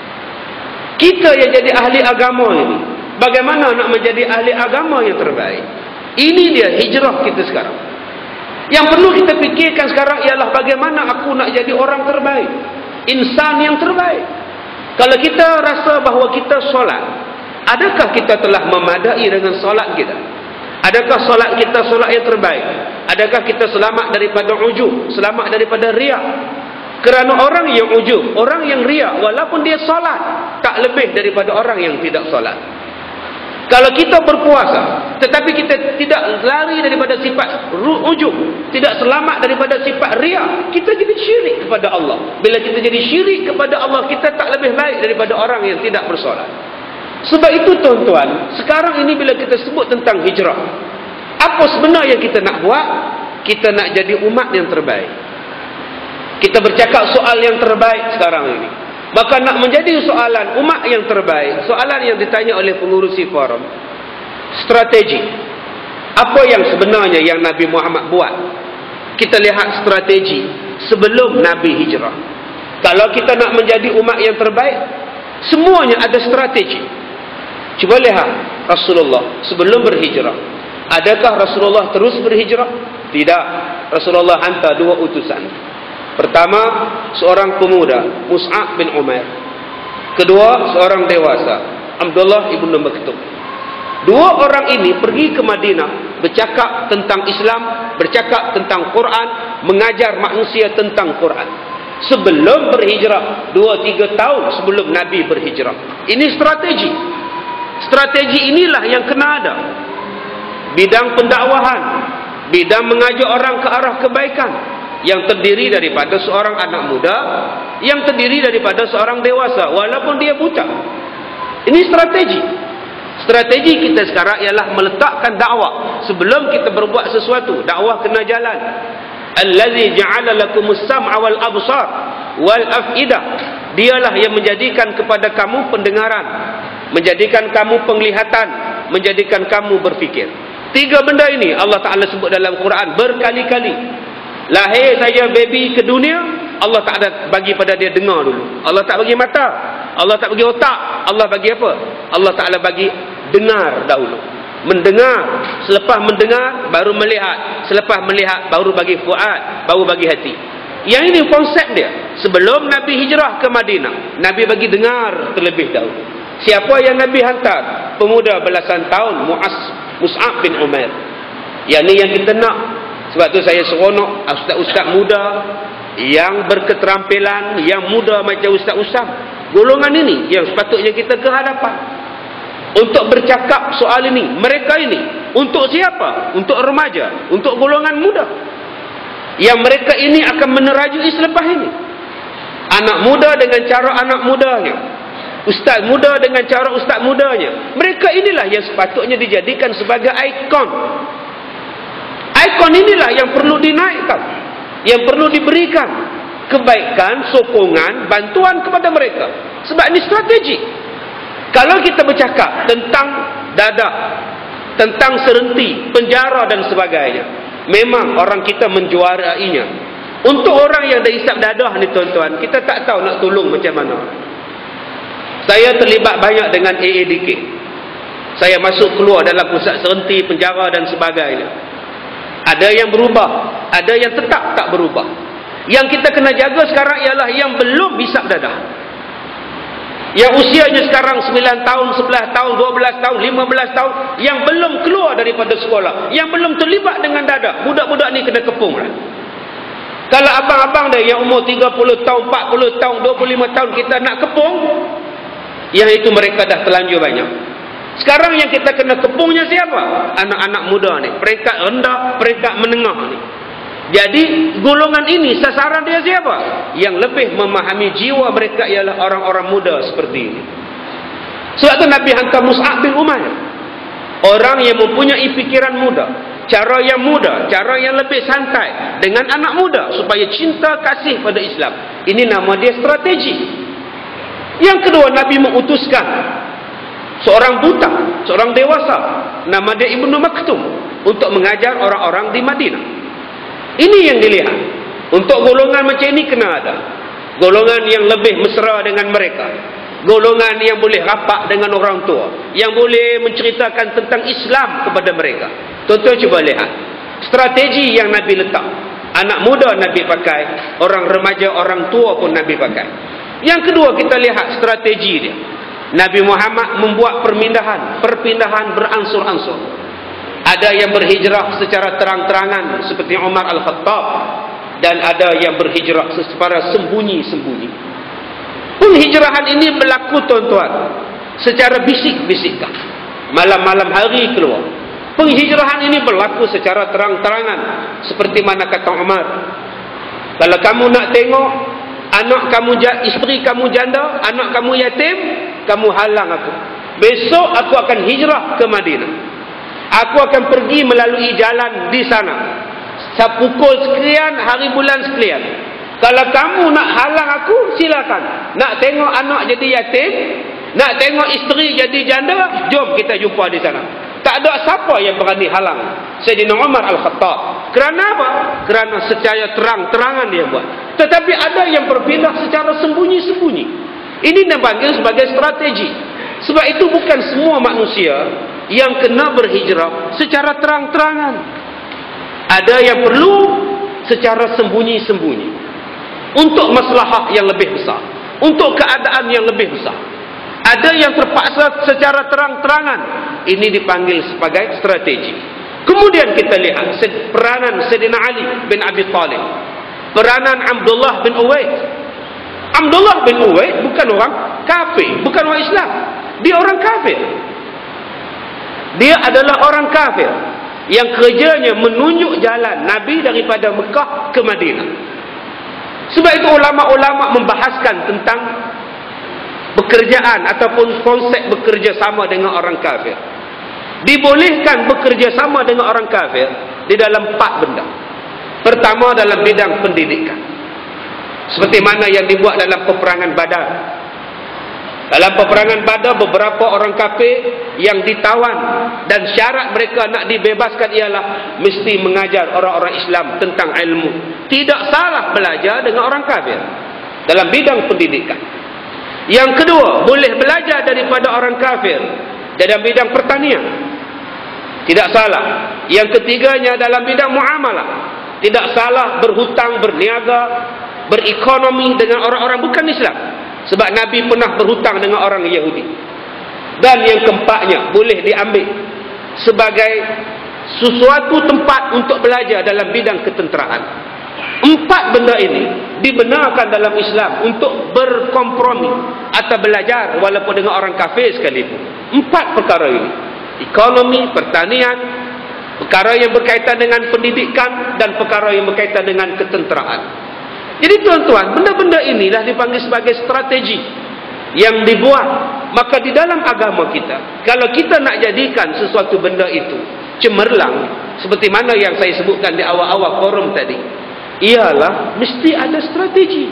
Kita yang jadi ahli agama ini, bagaimana nak menjadi ahli agama yang terbaik? Ini dia hijrah kita sekarang. Yang perlu kita fikirkan sekarang ialah bagaimana aku nak jadi orang terbaik, insan yang terbaik. Kalau kita rasa bahawa kita solat, adakah kita telah memadai dengan solat kita? Adakah solat kita solat yang terbaik? Adakah kita selamat daripada ujub, selamat daripada riak? Kerana orang yang ujub, orang yang riak, walaupun dia solat, tak lebih daripada orang yang tidak solat. Kalau kita berpuasa, tetapi kita tidak lari daripada sifat ujub, tidak selamat daripada sifat riak, kita jadi syirik kepada Allah. Bila kita jadi syirik kepada Allah, kita tak lebih baik daripada orang yang tidak bersolat. Sebab itu tuan-tuan, sekarang ini bila kita sebut tentang hijrah, apa sebenarnya kita nak buat? Kita nak jadi umat yang terbaik. Kita bercakap soal yang terbaik sekarang ini. Maka nak menjadi soalan umat yang terbaik, soalan yang ditanya oleh pengurusi forum, strategi. Apa yang sebenarnya yang Nabi Muhammad buat? Kita lihat strategi sebelum Nabi hijrah. Kalau kita nak menjadi umat yang terbaik, semuanya ada strategi. Cuba lihat Rasulullah sebelum berhijrah. Adakah Rasulullah terus berhijrah? Tidak. Rasulullah hantar dua utusan. Pertama, seorang pemuda, Mus'ab bin Umair. Kedua, seorang dewasa, Abdullah ibn Maktum. Dua orang ini pergi ke Madinah, bercakap tentang Islam, bercakap tentang Quran, mengajar manusia tentang Quran. Sebelum berhijrah, dua tiga tahun sebelum Nabi berhijrah. Ini strategi. Strategi inilah yang kena ada. Bidang pendakwahan, bidang mengajak orang ke arah kebaikan, yang terdiri daripada seorang anak muda, yang terdiri daripada seorang dewasa, walaupun dia buta. Ini strategi. Strategi kita sekarang ialah meletakkan dakwah. Sebelum kita berbuat sesuatu, dakwah kena jalan. Allazi ja'ala lakumus sam'a wal absar wal af'idah. Dialah yang menjadikan kepada kamu pendengaran, menjadikan kamu penglihatan, menjadikan kamu berfikir. Tiga benda ini Allah Ta'ala sebut dalam Quran berkali-kali. Lahir saja baby ke dunia, Allah tak ada bagi pada dia dengar dulu. Allah tak bagi mata, Allah tak bagi otak. Allah bagi apa? Allah Ta'ala bagi dengar dahulu. Mendengar, selepas mendengar baru melihat, selepas melihat baru bagi fuad, baru bagi hati. Yang ini konsep dia. Sebelum Nabi hijrah ke Madinah, Nabi bagi dengar terlebih dahulu. Siapa yang Nabi hantar? Pemuda belasan tahun, Mu'az, Mus'ab bin Umair. Yang ni yang kita nak. Sebab tu saya seronok ustaz-ustaz muda yang berketerampilan, yang muda macam Ustaz Usam. Golongan ini yang sepatutnya kita ke hadapan untuk bercakap soal ini. Mereka ini untuk siapa? Untuk remaja, untuk golongan muda. Yang mereka ini akan menerajui selepas ini. Anak muda dengan cara anak mudanya, ustaz muda dengan cara ustaz mudanya. Mereka inilah yang sepatutnya dijadikan sebagai ikon. Ikon inilah yang perlu dinaikkan, yang perlu diberikan kebaikan, sokongan, bantuan kepada mereka. Sebab ini strategi. Kalau kita bercakap tentang dadah, tentang serenti, penjara dan sebagainya, memang orang kita menjuarainya. Untuk orang yang dah isap dadah ni tuan-tuan, kita tak tahu nak tolong macam mana. Saya terlibat banyak dengan A A D K. Saya masuk keluar dalam pusat serenti, penjara dan sebagainya. Ada yang berubah, ada yang tetap tak berubah. Yang kita kena jaga sekarang ialah yang belum isap dadah. Yang usianya sekarang sembilan tahun, sebelas tahun, dua belas tahun, lima belas tahun, yang belum keluar daripada sekolah, yang belum terlibat dengan dadah. Budak-budak ni kena kepung lah. Kalau abang-abang dia yang umur tiga puluh tahun, empat puluh tahun, dua puluh lima tahun kita nak kepung, yang itu mereka dah terlanjur banyak. Sekarang yang kita kena kepungnya siapa? Anak-anak muda ni, peringkat rendah, peringkat menengah ni. Jadi golongan ini sasaran dia siapa? Yang lebih memahami jiwa mereka ialah orang-orang muda seperti ini. Sebab tu Nabi hantar Mus'ab bin Umair, orang yang mempunyai pikiran muda, cara yang muda, cara yang lebih santai dengan anak muda supaya cinta kasih pada Islam. Ini nama dia strategi. Yang kedua, Nabi mengutuskan seorang buta, seorang dewasa, nama dia Ibnu Maktum, untuk mengajar orang-orang di Madinah. Ini yang dilihat. Untuk golongan macam ini kena ada golongan yang lebih mesra dengan mereka, golongan yang boleh rapat dengan orang tua, yang boleh menceritakan tentang Islam kepada mereka. Tuan-tuan cuba lihat strategi yang Nabi letak. Anak muda Nabi pakai, orang remaja, orang tua pun Nabi pakai. Yang kedua, kita lihat strategi dia. Nabi Muhammad membuat perpindahan, perpindahan beransur-ansur. Ada yang berhijrah secara terang-terangan seperti Umar Al-Khattab, dan ada yang berhijrah secara sembunyi-sembunyi. Penghijrahan ini berlaku, tuan-tuan, secara bisik-bisikan, malam-malam hari keluar. Penghijrahan ini berlaku secara terang-terangan, seperti mana kata Umar, kalau kamu nak tengok anak kamu, isteri kamu janda, anak kamu yatim, kamu halang aku. Besok aku akan hijrah ke Madinah. Aku akan pergi melalui jalan di sana. Sepukul sekian, hari bulan sekian. Kalau kamu nak halang aku, silakan. Nak tengok anak jadi yatim, nak tengok isteri jadi janda, jom kita jumpa di sana. Tak ada siapa yang berani halang Sayyidina Umar Al-Khattab. Kerana apa? Kerana secara terang-terangan dia buat. Tetapi ada yang berpindah secara sembunyi-sembunyi. Ini dipanggil sebagai strategi. Sebab itu bukan semua manusia yang kena berhijrah secara terang-terangan. Ada yang perlu secara sembunyi-sembunyi, untuk maslahah yang lebih besar, untuk keadaan yang lebih besar. Ada yang terpaksa secara terang-terangan. Ini dipanggil sebagai strategi. Kemudian kita lihat peranan Sayyidina Ali bin Abi Talib, peranan Abdullah bin Uwaid. Abdullah bin Uwaid bukan orang kafir, bukan orang Islam. Dia orang kafir. Dia adalah orang kafir yang kerjanya menunjuk jalan Nabi daripada Mekah ke Madinah. Sebab itu ulama-ulama membahaskan tentang bekerjaan ataupun konsep bekerja sama dengan orang kafir. Dibolehkan bekerja sama dengan orang kafir di dalam empat benda. Pertama, dalam bidang pendidikan, seperti mana yang dibuat dalam peperangan Badar. Dalam peperangan Badar, beberapa orang kafir yang ditawan, dan syarat mereka nak dibebaskan ialah mesti mengajar orang-orang Islam tentang ilmu. Tidak salah belajar dengan orang kafir dalam bidang pendidikan. Yang kedua, boleh belajar daripada orang kafir dalam bidang pertanian. Tidak salah. Yang ketiganya, dalam bidang muamalah. Tidak salah berhutang, berniaga, berekonomi dengan orang-orang bukan Islam. Sebab Nabi pernah berhutang dengan orang Yahudi. Dan yang keempatnya, boleh diambil sebagai sesuatu tempat untuk belajar dalam bidang ketenteraan. Empat benda ini dibenarkan dalam Islam untuk berkompromi atau belajar walaupun dengan orang kafir sekalipun. Empat perkara ini: ekonomi, pertanian, perkara yang berkaitan dengan pendidikan, dan perkara yang berkaitan dengan ketenteraan. Jadi tuan-tuan, benda-benda inilah dipanggil sebagai strategi yang dibuat. Maka di dalam agama kita, kalau kita nak jadikan sesuatu benda itu cemerlang, seperti mana yang saya sebutkan di awal-awal forum tadi, ialah mesti ada strategi.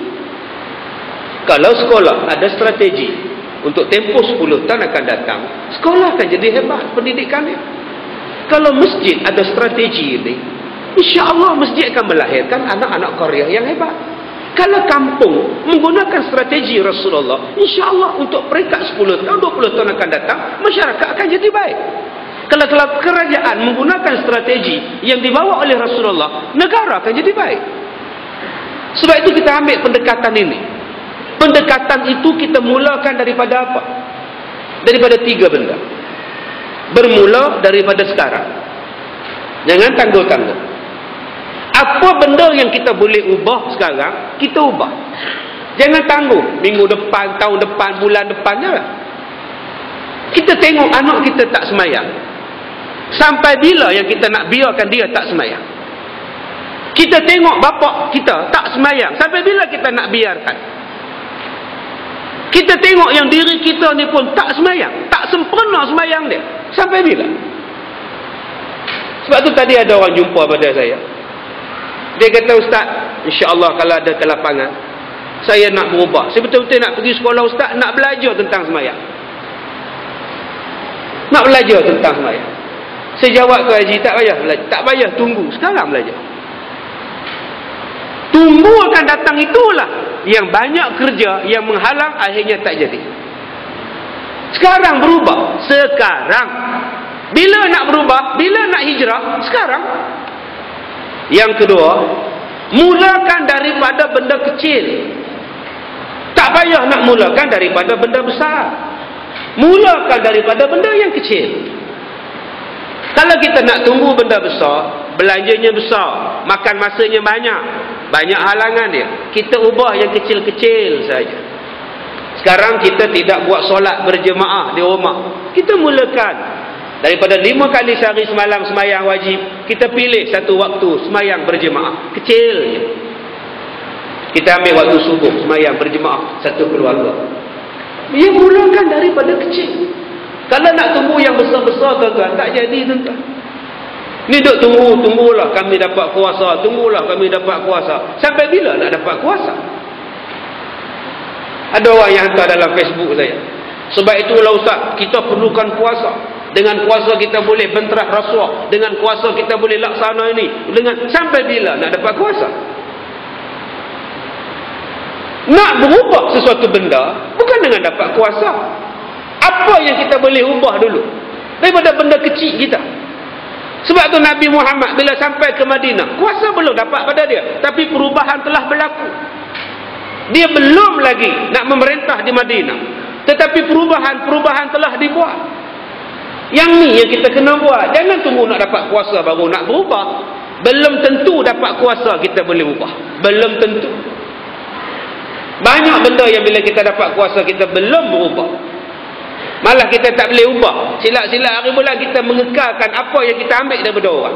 Kalau sekolah ada strategi untuk tempoh sepuluh tahun akan datang, sekolah akan jadi hebat pendidikannya. Kalau masjid ada strategi ini, insya-Allah masjid akan melahirkan anak-anak Korea yang hebat. Kalau kampung menggunakan strategi Rasulullah, insya-Allah untuk peringkat sepuluh tahun, dua puluh tahun akan datang, masyarakat akan jadi baik. Kalau kerajaan menggunakan strategi yang dibawa oleh Rasulullah, negara akan jadi baik. Sebab itu kita ambil pendekatan ini. Pendekatan itu kita mulakan daripada apa? Daripada tiga benda. Bermula daripada sekarang. Jangan tangguh-tangguh. Apa benda yang kita boleh ubah sekarang, kita ubah. Jangan tangguh minggu depan, tahun depan, bulan depan je lah. Kita tengok anak kita tak semayang. Sampai bila yang kita nak biarkan dia tak semayang? Kita tengok bapa kita tak semayang. Sampai bila kita nak biarkan? Kita tengok yang diri kita ni pun tak semayang, tak sempurna semayang dia. Sampai bila? Sebab tu tadi ada orang jumpa pada saya. Dia kata, Ustaz, insya-Allah kalau ada kelapangan, saya nak berubah. Saya betul-betul nak pergi sekolah Ustaz, nak belajar tentang semayang. Nak belajar tentang semayang. Saya jawab ke Haji, tak payah belajar. Tak payah tunggu, sekarang belajar. Tunggu akan datang itulah yang banyak kerja yang menghalang, akhirnya tak jadi. Sekarang berubah. Sekarang. Bila nak berubah? Bila nak hijrah? Sekarang. Yang kedua, mulakan daripada benda kecil. Tak payah nak mulakan daripada benda besar. Mulakan daripada benda yang kecil. Kalau kita nak tunggu benda besar, belanjanya besar, makan masanya banyak, banyak halangan dia. Kita ubah yang kecil-kecil saja. Sekarang kita tidak buat solat berjemaah di rumah. Kita mulakan daripada lima kali sehari semalam semayang wajib, kita pilih satu waktu semayang berjemaah. Kecil je. Kita ambil waktu subuh semayang berjemaah satu keluarga. Ia mulakan daripada kecil. Kalau nak tunggu yang besar-besar, tuan-tuan, tak jadi, tuan-tuan. Ni duk tunggu, tunggulah kami dapat kuasa, tunggulah kami dapat kuasa. Sampai bila nak dapat kuasa? Ada orang yang hantar dalam Facebook saya. Sebab itulah Ustaz, kita perlukan kuasa. Dengan kuasa kita boleh benterah rasuah. Dengan kuasa kita boleh laksana ini. Dengan sampai bila nak dapat kuasa? Nak berubah sesuatu benda bukan dengan dapat kuasa. Apa yang kita boleh ubah dulu daripada benda kecil kita. Sebab tu Nabi Muhammad bila sampai ke Madinah, kuasa belum dapat pada dia, tapi perubahan telah berlaku. Dia belum lagi nak memerintah di Madinah, tetapi perubahan-perubahan telah dibuat. Yang ni yang kita kena buat. Jangan tunggu nak dapat kuasa baru nak berubah. Belum tentu dapat kuasa kita boleh ubah. Belum tentu. Banyak benda yang bila kita dapat kuasa kita belum berubah. Malah kita tak boleh ubah. Silap-silap hari bulan kita mengekalkan apa yang kita ambil daripada orang.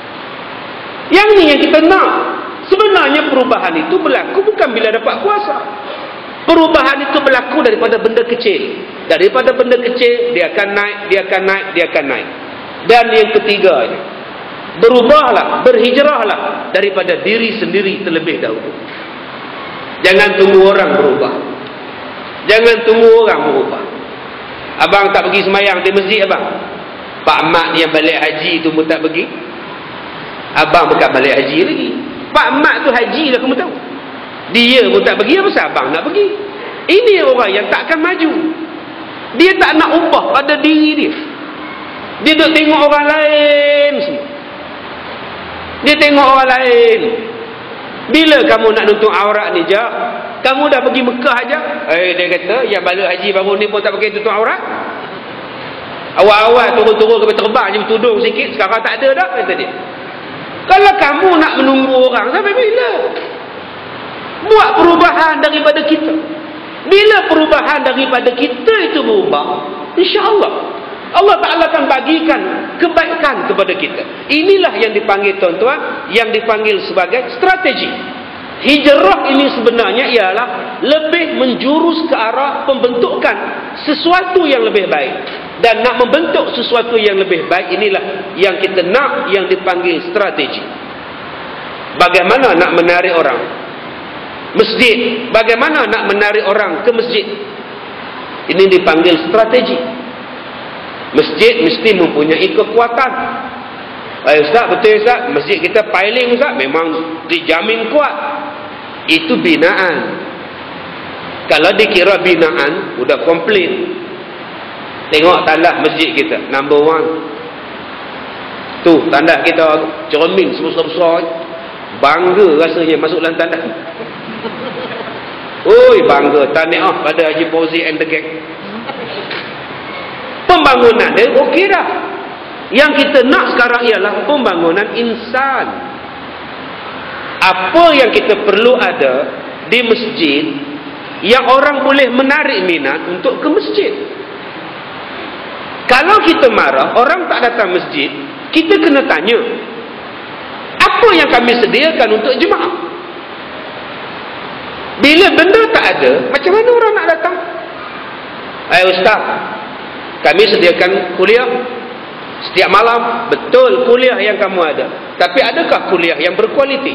Yang ni yang kita nak. Sebenarnya perubahan itu berlaku bukan bila dapat kuasa. Perubahan itu berlaku daripada benda kecil. Daripada benda kecil, dia akan naik, dia akan naik, dia akan naik. Dan yang ketiganya, berubahlah, berhijrahlah daripada diri sendiri terlebih dahulu. Jangan tunggu orang berubah. Jangan tunggu orang berubah. Abang tak pergi semayang di masjid abang. Pak Mat yang balik haji tu pun tak pergi. Abang bukan balik haji lagi. Pak Mat tu haji lah, kamu tahu. Dia pun tak pergi, apa sebab abang nak pergi? Ini orang yang tak akan maju. Dia tak nak ubah pada diri dia. Dia duk tengok orang lain semua. Dia tengok orang lain. Bila kamu nak nutup aurat ni, Jak? Kamu dah pergi Mekah aja? Eh, dia kata, yang balik haji baru ni pun tak pakai tutup aurat. Awal-awal turun-turun ke terbang je tudung sikit, sekarang tak ada dah, kata dia. Kalau kamu nak menunggu orang, sampai bila? Buat perubahan daripada kita. Bila perubahan daripada kita itu berubah, insya-Allah Allah Ta'ala akan bagikan kebaikan kepada kita. Inilah yang dipanggil, tuan-tuan, yang dipanggil sebagai strategi. Hijrah ini sebenarnya ialah lebih menjurus ke arah pembentukan sesuatu yang lebih baik. Dan nak membentuk sesuatu yang lebih baik, inilah yang kita nak, yang dipanggil strategi. Bagaimana nak menarik orang? Masjid. Bagaimana nak menarik orang ke masjid? Ini dipanggil strategi. Masjid mesti mempunyai kekuatan. Eh, Ustaz, betul Ustaz, masjid kita piling Ustaz, memang dijamin kuat. Itu binaan. Kalau dikira binaan, sudah komplit. Tengok tandas masjid kita, number one. Tu, tandas kita cermin sebesar-besar. Bangga rasanya masuk dalam tandas. Oi, bangga. Tahniah pada Haji Fauzi and the gang. Pembangunan dia okey dah. Yang kita nak sekarang ialah pembangunan insan. Apa yang kita perlu ada di masjid yang orang boleh menarik minat untuk ke masjid. Kalau kita marah, orang tak datang masjid, kita kena tanya, apa yang kami sediakan untuk jemaah? Bila benda tak ada, macam mana orang nak datang? Eh Ustaz, kami sediakan kuliah setiap malam. Betul, kuliah yang kamu ada. Tapi adakah kuliah yang berkualiti?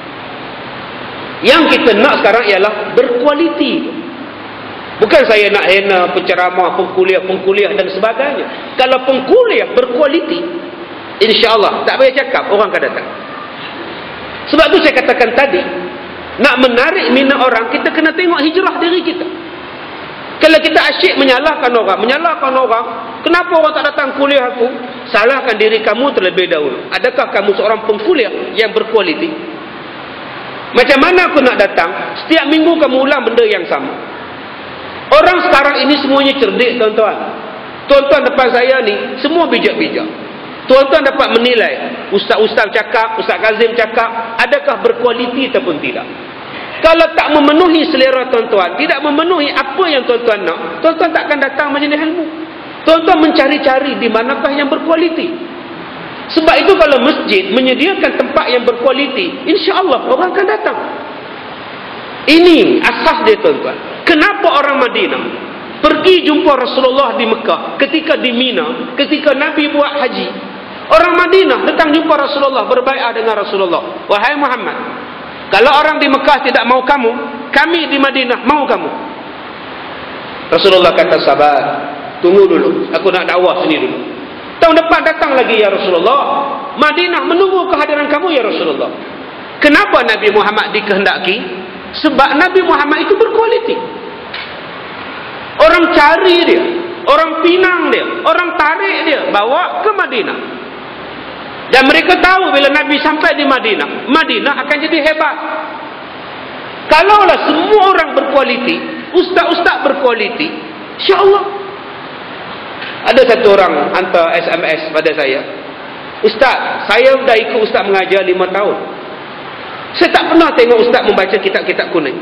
Yang kita nak sekarang ialah berkualiti. Bukan saya nak hina penceramah, pengkuliah-pengkuliah dan sebagainya. Kalau pengkuliah berkualiti, insya-Allah tak payah cakap, orang akan datang. Sebab tu saya katakan tadi, nak menarik minat orang, kita kena tengok hijrah diri kita. Kalau kita asyik menyalahkan orang, menyalahkan orang, kenapa orang tak datang kuliah aku? Salahkan diri kamu terlebih dahulu. Adakah kamu seorang pengkuliah yang berkualiti? Macam mana aku nak datang? Setiap minggu kamu ulang benda yang sama. Orang sekarang ini semuanya cerdik, tuan-tuan. Tuan-tuan depan saya ni, semua bijak-bijak. Tuan-tuan dapat menilai, Ustaz-Ustaz cakap, Ustaz Kazim cakap, adakah berkualiti ataupun tidak. Kalau tak memenuhi selera tuan-tuan, tidak memenuhi apa yang tuan-tuan nak, tuan-tuan tak akan datang majlis ilmu. Tuan-tuan mencari-cari di manakah yang berkualiti. Sebab itu kalau masjid menyediakan tempat yang berkualiti, insya-Allah orang akan datang. Ini asas dia, tuan-tuan. Kenapa orang Madinah pergi jumpa Rasulullah di Mekah, ketika di Mina, ketika Nabi buat haji, orang Madinah datang jumpa Rasulullah, berbaiat dengan Rasulullah. Wahai Muhammad, kalau orang di Mekah tidak mau kamu, kami di Madinah mau kamu. Rasulullah kata, sabar, tunggu dulu, aku nak dakwah sini dulu. Tahun depan datang lagi ya Rasulullah. Madinah menunggu kehadiran kamu ya Rasulullah. Kenapa Nabi Muhammad dikehendaki? Sebab Nabi Muhammad itu berkualiti. Orang cari dia, orang pinang dia, orang tarik dia, bawa ke Madinah. Dan mereka tahu bila Nabi sampai di Madinah, Madinah akan jadi hebat. Kalaulah semua orang berkualiti, ustaz-ustaz berkualiti, insya-Allah. Ada satu orang hantar S M S pada saya, Ustaz, saya dah ikut Ustaz mengajar lima tahun. Saya tak pernah tengok Ustaz membaca kitab-kitab kuning.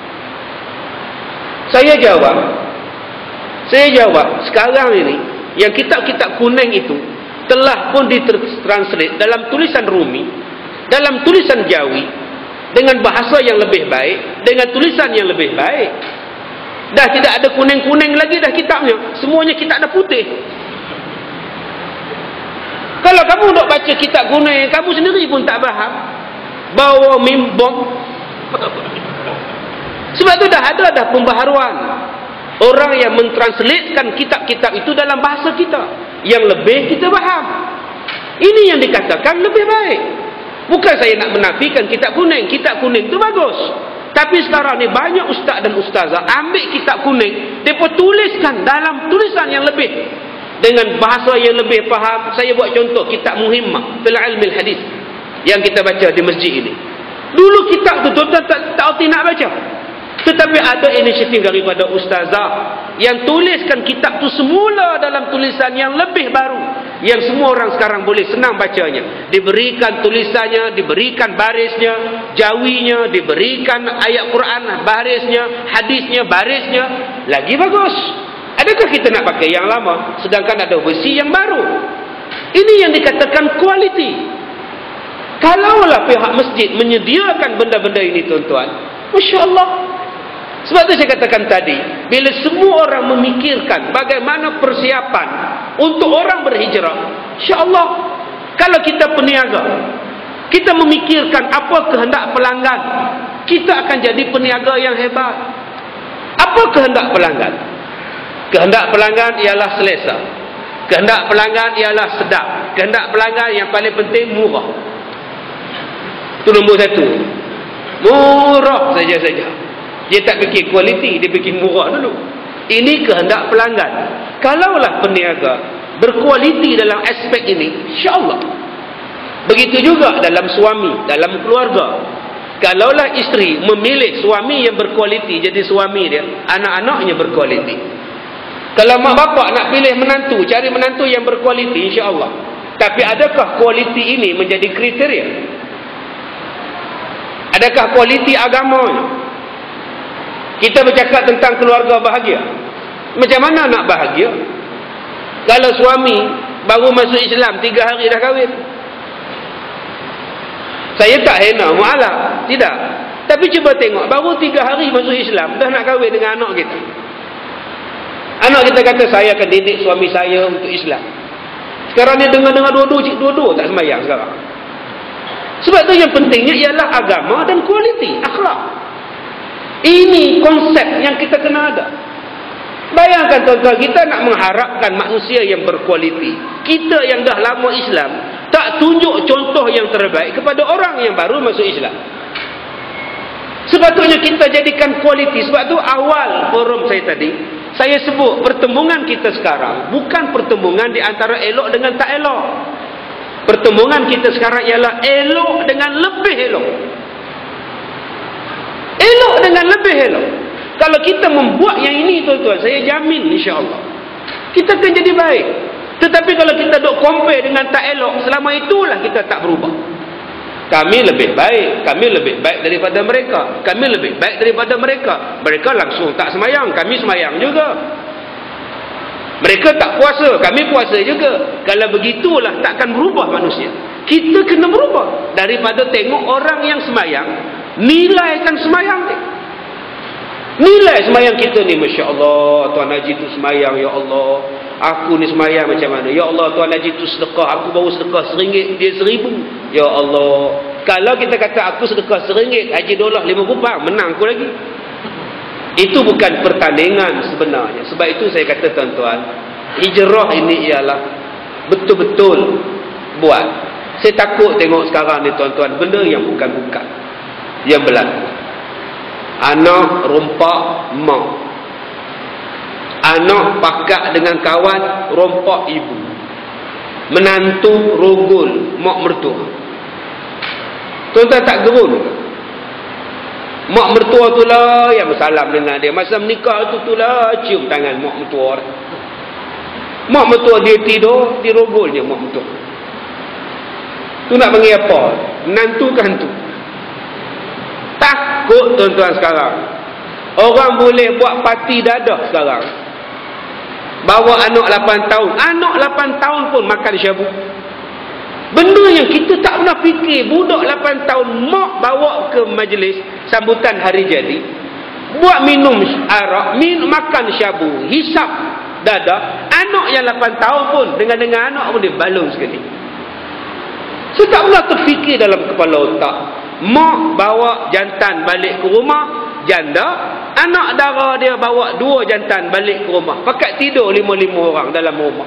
Saya jawab, saya jawab, sekarang ini, yang kitab-kitab kuning itu, telah pun ditranslate dalam tulisan Rumi, dalam tulisan Jawi, dengan bahasa yang lebih baik, dengan tulisan yang lebih baik. Dah tidak ada kuning-kuning lagi dah kitabnya. Semuanya kitab dah putih. Kalau kamu nak baca kitab kuning, kamu sendiri pun tak faham. Bawa mimbom. Sebab tu dah ada dah pembaharuan. Orang yang mentranslatekan kitab-kitab itu dalam bahasa kita, yang lebih kita faham. Ini yang dikatakan lebih baik. Bukan saya nak menafikan kitab kuning. Kitab kuning tu bagus. Tapi sekarang ni banyak ustaz dan ustazah ambil kitab kuning, mereka tuliskan dalam tulisan yang lebih, dengan bahasa yang lebih faham. Saya buat contoh kitab Muhimmah fil ilmil hadis yang kita baca di masjid ini. Dulu kitab tu tuan-tuan tak tahu nak baca. Tetapi ada inisiatif daripada ustazah yang tuliskan kitab tu semula dalam tulisan yang lebih baru, yang semua orang sekarang boleh senang bacanya. Diberikan tulisannya, diberikan barisnya, jawinya, diberikan ayat Quran barisnya, hadisnya barisnya, lagi bagus. Adakah kita nak pakai yang lama sedangkan ada versi yang baru? Ini yang dikatakan kualiti. Kalaulah pihak masjid menyediakan benda-benda ini, tuan-tuan, masya-Allah. Sebab tu saya katakan tadi, bila semua orang memikirkan bagaimana persiapan untuk orang berhijrah, insya-Allah, kalau kita peniaga, kita memikirkan apa kehendak pelanggan, kita akan jadi peniaga yang hebat. Apa kehendak pelanggan? Kehendak pelanggan ialah selesa. Kehendak pelanggan ialah sedap. Kehendak pelanggan yang paling penting murah. Itu nombor satu. Murah saja-saja. Dia tak fikir kualiti, dia fikir murah dulu. Ini kehendak pelanggan. Kalaulah peniaga berkualiti dalam aspek ini, insya-Allah. Begitu juga dalam suami, dalam keluarga. Kalaulah isteri memilih suami yang berkualiti jadi suami dia, anak-anaknya berkualiti. Kalau mak bapak nak pilih menantu, cari menantu yang berkualiti, insya-Allah. Tapi adakah kualiti ini menjadi kriteria? Adakah kualiti agamanya? Kita bercakap tentang keluarga bahagia. Macam mana nak bahagia kalau suami baru masuk Islam tiga hari dah kahwin? Saya tak hina mu'alaf, tidak. Tapi cuba tengok, baru tiga hari masuk Islam dah nak kahwin dengan anak kita. Anak kita kata, saya akan didik suami saya untuk Islam. Sekarang dia dengar-dengar dua-dua, dua-dua tak sembahyang sekarang. Sebab tu yang pentingnya ialah agama dan kualiti akhlak. Ini konsep yang kita kena ada. Bayangkan tuan-tuan, kita nak mengharapkan manusia yang berkualiti. Kita yang dah lama Islam tak tunjuk contoh yang terbaik kepada orang yang baru masuk Islam. Sepatutnya kita jadikan kualiti. Sebab tu awal forum saya tadi, saya sebut pertembungan kita sekarang bukan pertembungan di antara elok dengan tak elok. Pertembungan kita sekarang ialah elok dengan lebih elok. Elok dengan lebih elok. Kalau kita membuat yang ini tuan-tuan, saya jamin insya-Allah kita akan jadi baik. Tetapi kalau kita duk compare dengan tak elok, selama itulah kita tak berubah. Kami lebih baik, kami lebih baik daripada mereka. Kami lebih baik daripada mereka. Mereka langsung tak semayang, kami semayang juga. Mereka tak puasa, kami puasa juga. Kalau begitulah takkan berubah manusia. Kita kena berubah. Daripada tengok orang yang semayang, nilaikan semayang dia. Nilai semayang kita ni, Masya Allah, Tuan Haji tu semayang, Ya Allah. Aku ni semayang macam mana? Ya Allah, Tuan Haji tu sedekah, aku baru sedekah seringgit, dia seribu. Ya Allah. Kalau kita kata aku sedekah seringgit, Haji Daulah lima kupang, menang aku lagi. Itu bukan pertandingan sebenarnya. Sebab itu saya kata tuan-tuan, hijrah ini ialah betul-betul buat. Saya takut tengok sekarang ni tuan-tuan, benda yang bukan-bukan yang berlaku. Anak rompak mak, anak pakak dengan kawan rompak ibu, menantu rogol mak mertua. Tuan-tuan tak gerun? Mak mertua tu lah yang bersalam dengan dia. Masa menikah tu tu lah cium tangan mak mertua. Mak mertua dia tidur, dirogolnya mak mertua. Tu nak panggil apa? Menantu kan tu. Takut tuan-tuan sekarang. Orang boleh buat parti dadah sekarang. Bawa anak lapan tahun. Anak lapan tahun pun makan syabu. Benda yang kita tak pernah fikir. Budak lapan tahun mak bawa ke majlis sambutan hari jadi. Buat minum arak, minum, makan syabu, hisap dadah. Anak yang lapan tahun pun dengan-dengan anak pun dia balung sekali. Saya tak pernah terfikir dalam kepala otak. Mak bawa jantan balik ke rumah, janda. Anak dara dia bawa dua jantan balik ke rumah. Pakat tidur lima-lima orang dalam rumah.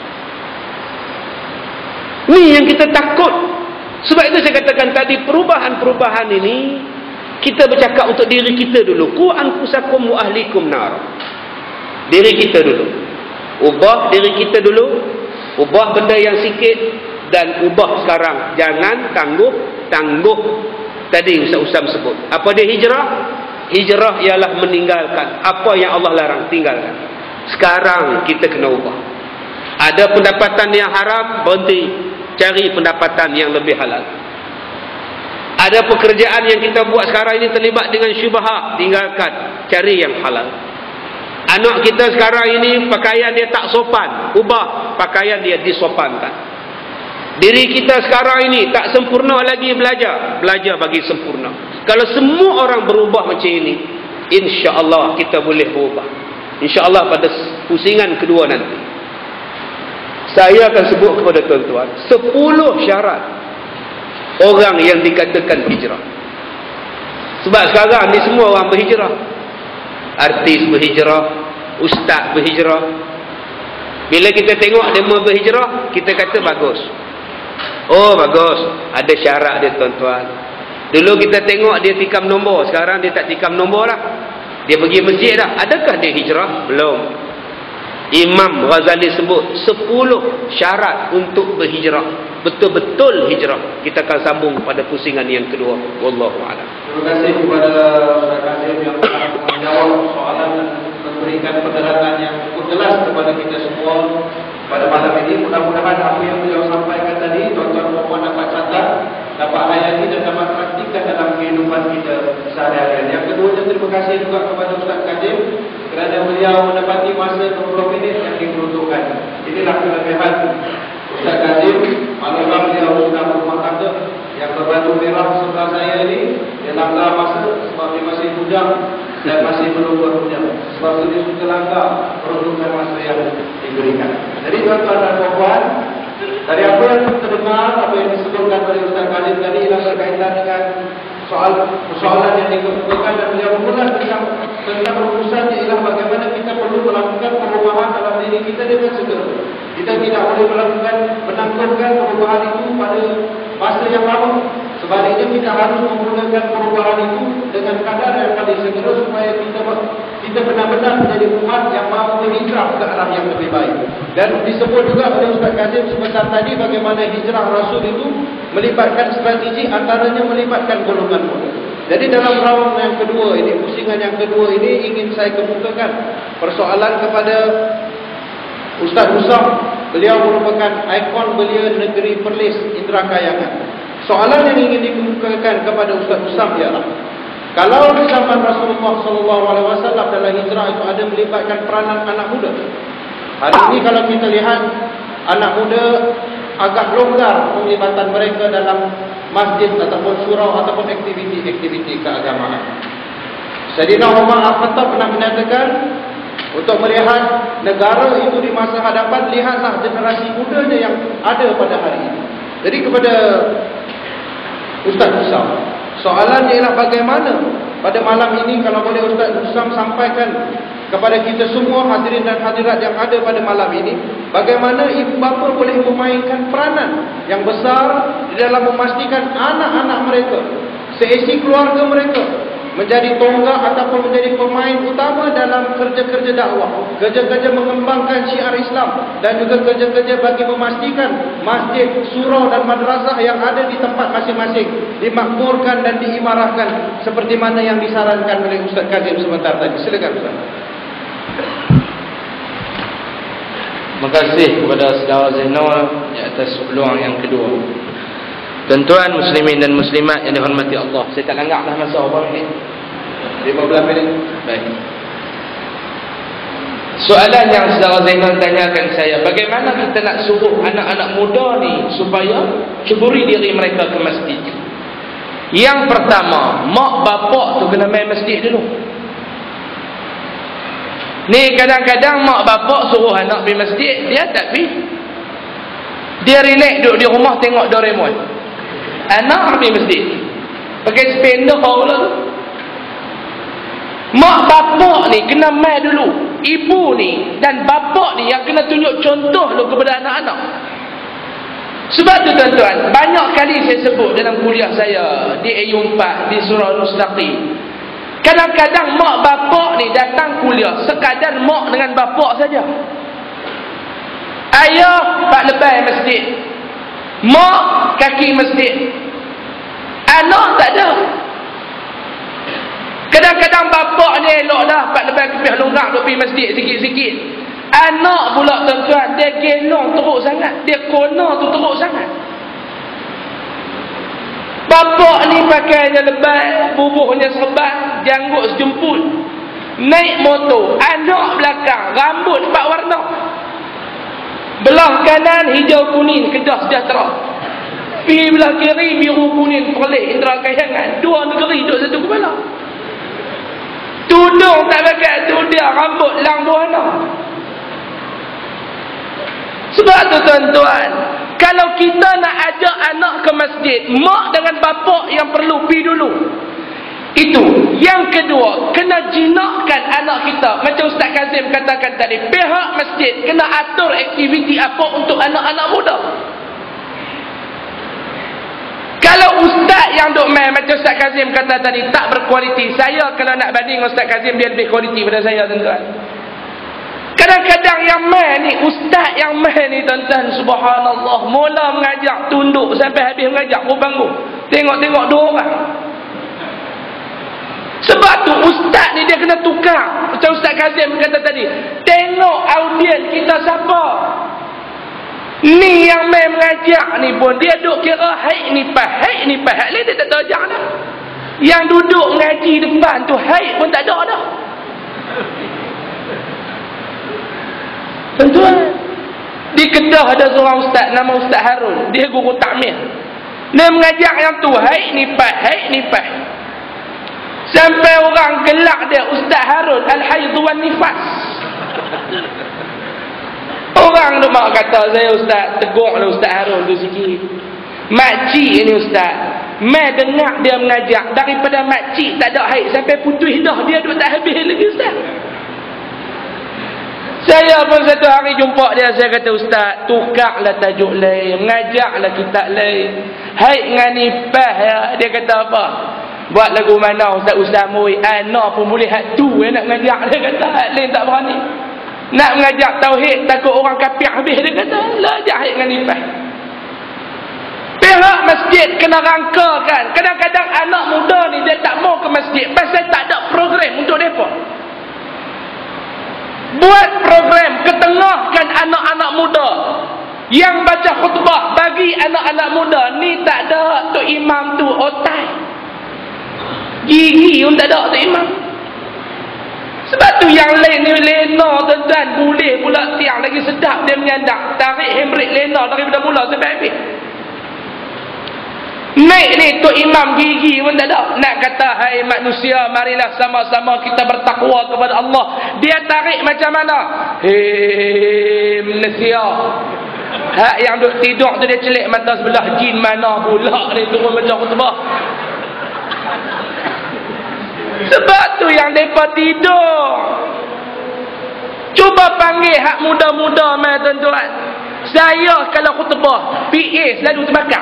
Ni yang kita takut. Sebab itu saya katakan tadi, perubahan-perubahan ini kita bercakap untuk diri kita dulu. Qu anfusakum wa ahlikum nar. Diri kita dulu. Ubah diri kita dulu. Ubah benda yang sikit dan ubah sekarang. Jangan tangguh-tangguh. Tadi Ustaz Usam sebut. Apa dia hijrah? Hijrah ialah meninggalkan apa yang Allah larang, tinggalkan. Sekarang kita kena ubah. Ada pendapatan yang haram, berhenti. Cari pendapatan yang lebih halal. Ada pekerjaan yang kita buat sekarang ini terlibat dengan syubhat, tinggalkan, cari yang halal. Anak kita sekarang ini pakaian dia tak sopan, ubah pakaian dia disopankan. Diri kita sekarang ini tak sempurna lagi belajar, belajar bagi sempurna. Kalau semua orang berubah macam ini, insya-Allah kita boleh berubah. Insya-Allah pada pusingan kedua nanti saya akan sebut kepada tuan-tuan sepuluh syarat orang yang dikatakan hijrah. Sebab sekarang ni semua orang berhijrah. Artis berhijrah, ustaz berhijrah. Bila kita tengok dia mau berhijrah, kita kata bagus. Oh bagus, ada syarat dia tuan-tuan. Dulu kita tengok dia tikam nombor, sekarang dia tak tikam nombor lah. Dia pergi masjid dah. Adakah dia hijrah? Belum. Imam Ghazali sebut sepuluh syarat untuk berhijrah. Betul-betul hijrah. Kita akan sambung pada pusingan yang kedua. Wallahu a'lam. Terima kasih kepada Ustaz Kasim yang telah menjawab soalan dan memberikan penerangan yang cukup jelas kepada kita semua pada malam ini. Mudah-mudahan apa yang beliau sampaikan tadi tuan-tuan dan puan dapat catat dapat hayati dan dapat praktikkan dalam kehidupan kita sehari-hari. Yang kedua, terima kasih juga kepada Ustaz Kazim kerana beliau mendapati masa dua puluh minit yang diperuntukkan. Inilah kelebihan Ustaz Kazim. Malam beliau sudah berumah tangga yang berbaju merah sebelah saya ini. Dia langgar masa sebab dia masih bujang dan masih belum berusia. Sebab itu dia suka langgar peruntukan masa yang diberikan. Jadi tuan-tuan dan puan-puan, dari apa yang kita dengar, apa yang disebutkan oleh Ustaz Khalid tadi ialah berkaitan dengan soal persoalan yang dikemukakan dan beliau mengulas tentang tentang rumusannya ialah bagaimana kita perlu melakukan perubahan dalam diri kita dengan segera. Kita tidak boleh melakukan menangguhkan perubahan itu pada masa yang lama. Sebaliknya kita harus menggunakan perubahan itu dengan kadar yang paling segera supaya kita kita benar-benar menjadi umat yang mahu berhijrah ke arah yang lebih baik. Dan disebut juga oleh Ustaz Kazim sebentar tadi bagaimana hijrah Rasul itu melibatkan strategi, antaranya melibatkan golongan muda. Jadi dalam round yang kedua ini, pusingan yang kedua ini ingin saya kemukakan persoalan kepada Ustaz Usam. Beliau merupakan ikon belia negeri Perlis, Indra Kayangan. Soalan yang ingin dikemukakan kepada Ustaz Usam ialah, kalau di zaman Rasulullah sallallahu alaihi wasallam dalam hijrah itu ada melibatkan peranan anak muda. Hari ini kalau kita lihat anak muda agak longgar penglibatan mereka dalam masjid ataupun surau ataupun aktiviti-aktiviti keagamaan. Sayyidina Umar Al-Khattab pernah menyatakan, untuk melihat negara itu di masa hadapan, lihatlah generasi mudanya yang ada pada hari ini. Jadi kepada Ustaz Usam, soalannya ialah bagaimana pada malam ini kalau boleh Ustaz Usam sampaikan kepada kita semua hadirin dan hadirat yang ada pada malam ini, bagaimana ibu bapa boleh memainkan peranan yang besar di dalam memastikan anak-anak mereka, seisi keluarga mereka menjadi tonggak ataupun menjadi pemain utama dalam kerja-kerja dakwah, kerja-kerja mengembangkan syiar Islam dan juga kerja-kerja bagi memastikan masjid, surau dan madrasah yang ada di tempat masing-masing dimakmurkan dan diimarahkan seperti mana yang disarankan oleh Ustaz Kazim sebentar tadi. Silakan Ustaz. Terima kasih kepada saudara Zainal di atas peluang yang kedua. Tuan-tuan muslimin dan muslimat yang dihormati Allah, saya tak langgak dah masa berapa minit? lima belas minit. Baik. Soalan yang saudara Zainal tanyakan saya, bagaimana kita nak suruh anak-anak muda ni supaya ceburi diri mereka ke masjid? Yang pertama, mak bapak tu kena main masjid dulu. Ni kadang-kadang mak bapak suruh anak pergi masjid, dia tak pergi. Dia relax duduk di rumah tengok Doraemon. Anak pergi masjid, pakai spender pula tu. Mak bapak ni kena mai dulu. Ibu ni dan bapak ni yang kena tunjuk contoh dulu kepada anak-anak. Sebab tu tuan-tuan, banyak kali saya sebut dalam kuliah saya di A U empat, di Surau Nustaqi. Kadang-kadang mak bapak ni datang kuliah sekadar mak dengan bapak saja. Ayah pak lebay masjid, mak kaki masjid, anak tak ada. Kadang-kadang bapak ni elok dah pak lebay kepih longgak duk pergi masjid sikit-sikit. Anak pula tuan-tuan, dia gelong teruk sangat, dia kona tu teruk sangat. Bapak ni pakainya lebay, bubuhnya serban, janggut sejemput, naik motor, anak belakang, rambut empat warna. Belah kanan hijau kuning Kedah Sejahtera, pergi belah kiri biru kuning Perlis Indra Kayangan. Dua negeri duduk satu kepala. Tudung tak pakai tudung, rambut lang buana. Sebab tu tuan-tuan, kalau kita nak ajak anak ke masjid, mak dengan bapak yang perlu pergi dulu. Itu. Yang kedua, kena jinakkan anak kita. Macam Ustaz Kazim katakan tadi, pihak masjid kena atur aktiviti apa untuk anak-anak muda. Kalau ustaz yang duk main macam Ustaz Kazim kata tadi tak berkualiti, saya kalau nak banding Ustaz Kazim dia lebih kualiti pada saya tuan-tuan. Kadang-kadang yang main ni, ustaz yang main ni tuan-tuan, subhanallah, mula mengajak tunduk sampai habis mengajak pun bangun. Tengok-tengok dua orang. Sebab tu ustaz ni dia kena tukar. Macam Ustaz Kazim kata tadi, tengok audien kita siapa. Ni yang main mengajak ni pun dia duk kira haid ni pas, haid nipah. Hak lain dia tak tahu ajar dah. Yang duduk ngaji depan tu haid pun tak ada dah. Tuan-tuan, di Kedah ada seorang ustaz nama Ustaz Harun. Dia guru takmir. Dia mengajar yang tu haid nipah, haid nipah. Sampai orang gelak dia Ustaz Harun al-haid wan nifas. Orang tu mak kata saya ustaz, tegurlah Ustaz Harun tu sikit. Makcik ni ustaz, mai dengar dia mengajar daripada makcik tak ada haid sampai putus dah dia duduk tak habis lagi ustaz. Saya pun satu hari jumpa dia, saya kata ustaz, tukarlah tajuk lain, mengajarlah kitab lain. Haid dengan nifas ya. Dia kata apa? Buat lagu mana ustaz-ustaz mui, anak pun boleh hak tu yang nak mengajar. Dia kata hak lain tak berani. Nak mengajar tauhid takut orang kafir habis. Dia kata lah jahit dengan nifas. Pihak masjid kena rangkakan. Kadang-kadang anak muda ni dia tak mau ke masjid pasal tak ada program untuk mereka. Buat program ketengahkan anak-anak muda yang baca khutbah bagi anak-anak muda ni. Tak ada tu imam tu otai gigi pun tak ada tu imam. Sebab tu yang lain ni lena tuan-tuan, boleh pula tiang lagi sedap dia menyandak. Tarik handbrake lena daripada mula sampai habis. Naik ni tu imam gigi pun tak ada. Nak kata hai manusia marilah sama-sama kita bertakwa kepada Allah. Dia tarik macam mana? Hei manusia. Hak yang duk tidur tu dia celik mata sebelah, jin mana pula ni turun baca khutbah. Sebab tu yang mereka tidur. Cuba panggil hak muda-muda mai tuan-tuan. Saya kalau khutbah P A selalu terbakar.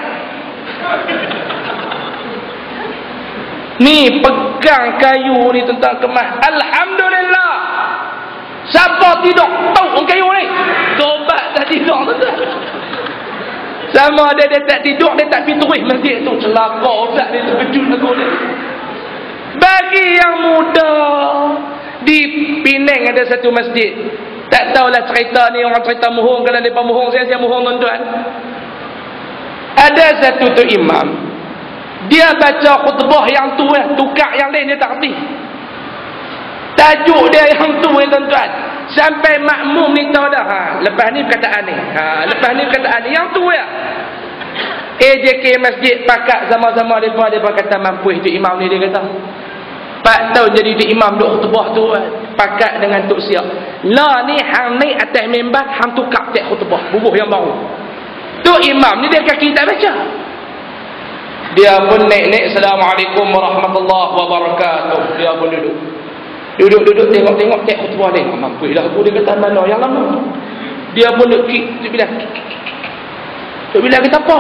Ni pegang kayu ni tuan-tuan kemas. Alhamdulillah. Siapa tidur tahu kayu ni? Tobat tak tidur tuan-tuan. Sama ada dia tak tidur, dia tak pergi terus masjid tu. Celaka ustaz ni terkejut aku ni. Bagi yang muda di Penang ada satu masjid. Tak tahulah cerita ni, orang cerita mohong. Kalau mereka mohong, saya saya mohong tuan-tuan. Ada satu tu imam, dia baca khutbah yang tu eh, tukar yang lain dia tak kerti. Tajuk dia yang tu eh tuan-tuan. Sampai makmum ni tahu dah, ha, lepas ni perkataan ni, ha, lepas ni perkataan ni, yang tu ya. A J K masjid pakat sama-sama mereka, mereka kata mampu itu imam ni, dia kata empat tahun jadi tu imam duk khutbah tu, pakat dengan Tok Siap. Lah ni hang naik atas mimbar, hang tukar tak khutbah, bubuh yang baru. Tu imam ni dia kaki tak baca. Dia pun naik-naik, Assalamualaikum warahmatullahi wabarakatuh. Dia pun duduk. Duduk-duduk tengok-tengok tak khutbah ni. Mampu lah aku, dia kata mana yang lama. Dia pun duduk kik, dia bilang kik, kik, kik. Tok Bilal kata apa?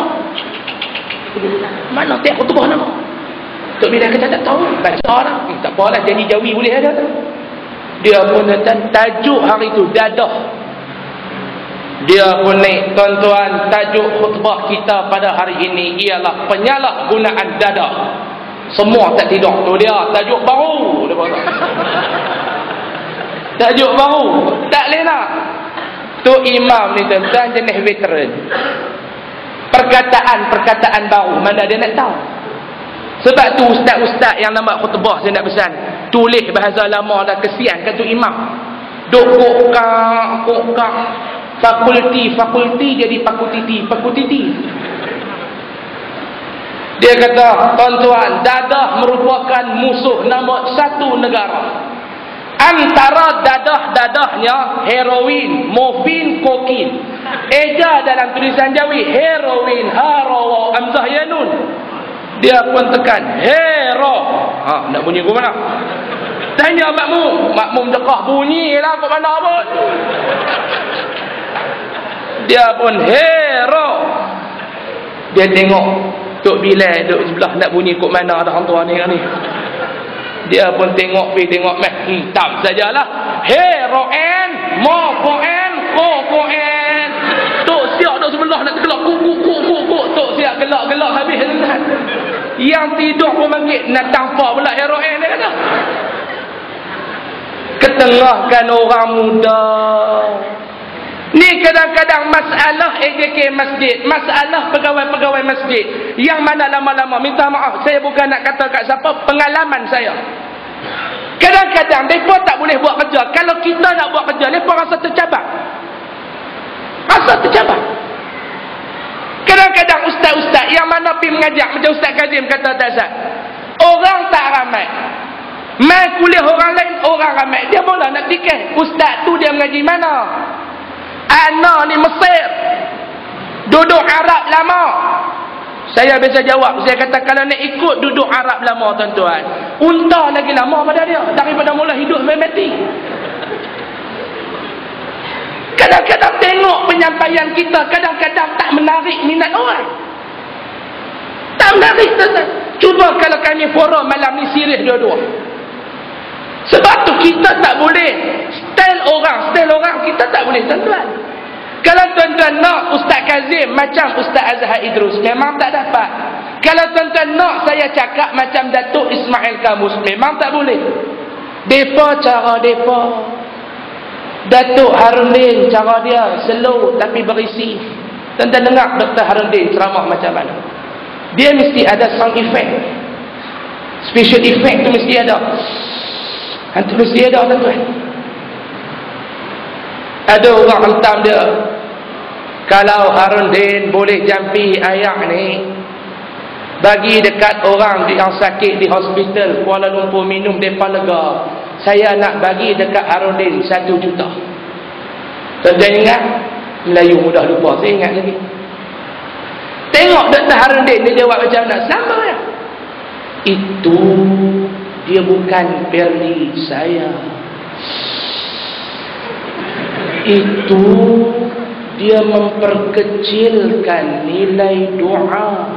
Mana tak khutbah nama? Tok Bilal kata tak tahu. Baca lah. Hmm, tak apalah, jadi jawi boleh ada. Dia pun kata tajuk hari tu dadah. Dia pun naik, tuan-tuan, tajuk khutbah kita pada hari ini ialah penyalahgunaan dadah. Semua tak tidur tu dia. Tajuk baru. Dia kata. Tajuk baru. Tak boleh nak. Tu imam ni tuan-tuan jenis veteran. Perkataan-perkataan baru mana dia nak tahu. Sebab tu ustaz-ustaz yang nama khutbah saya nak pesan, tulis bahasa lama dah, kesian kat tu imam. Duk kokak kokak fakulti fakulti jadi fakultiti fakultiti. Dia kata, tuan-tuan, dadah merupakan musuh nombor satu negara. Antara dadah-dadahnya heroin, morfin, kokin. Eja dalam tulisan Jawi heroin, harawa, amzah yanun. Dia pun tekan hero. Ha, nak bunyi ke mana? Tanya makmum, makmum dekah bunyilah ke mana pun. Dia pun hero. Dia tengok Tok Bilal duduk sebelah nak bunyi kok mana dah hang tuan ni kan ni. Dia pun tengok pi tengok meh, hmm, tak sajalah. Heroin, morfin, kokain. Tok Siap duduk sebelah nak gelak kuk kuk kuk kuk kuk. Tok Siap gelak-gelak habis kan. Yang tidur pun panggil nak tampak pula heroin dia kata. Ketengahkan orang muda. Ni kadang-kadang masalah A J K masjid, masalah pegawai-pegawai masjid yang mana lama-lama, minta maaf, saya bukan nak kata kat siapa, pengalaman saya. Kadang-kadang mereka tak boleh buat kerja. Kalau kita nak buat kerja, mereka rasa tercabar. Rasa tercabar. Kadang-kadang ustaz-ustaz yang mana pergi mengajar, macam Ustaz Kazim kata Ustaz, orang tak ramai, mai kuliah orang lain, orang ramai. Dia mula nak fikir, ustaz tu dia mengaji mana? Ana ni Mesir, duduk Arab lama. Saya biasa jawab, saya kata kalau nak ikut duduk Arab lama tuan-tuan, unta lagi lama pada dia daripada mula hidup sampai mati. Kadang-kadang tengok penyampaian kita, kadang-kadang tak menarik minat orang. Tak menarik tuan-tuan. Cuba kalau kami forum malam ni serius dua-dua. Sebab tu kita tak boleh style orang, style orang kita tak boleh tuan-tuan. Kalau tuan-tuan nak Ustaz Kazim macam Ustaz Azhar Idrus, memang tak dapat. Kalau tuan-tuan nak saya cakap macam Datuk Ismail Kamus, memang tak boleh. Depa cara depa. Datuk Harudin cara dia slow tapi berisi. Tuan-tuan dengar Doktor Harudin ceramah macam mana? Dia mesti ada sound effect. Special effect tu mesti ada. Hantu mesti ada tuan-tuan. Ada orang hentam dia, kalau Harudin boleh jampi ayat ni, bagi dekat orang yang sakit di hospital Kuala Lumpur minum depa lega, saya nak bagi dekat Harudin satu juta. Tuan-tuan ingat? Melayu mudah lupa, saya ingat lagi. Tengok Doktor Harudin dia jawab macam mana? Sama ya? Itu dia bukan perli saya. Itu dia memperkecilkan nilai doa.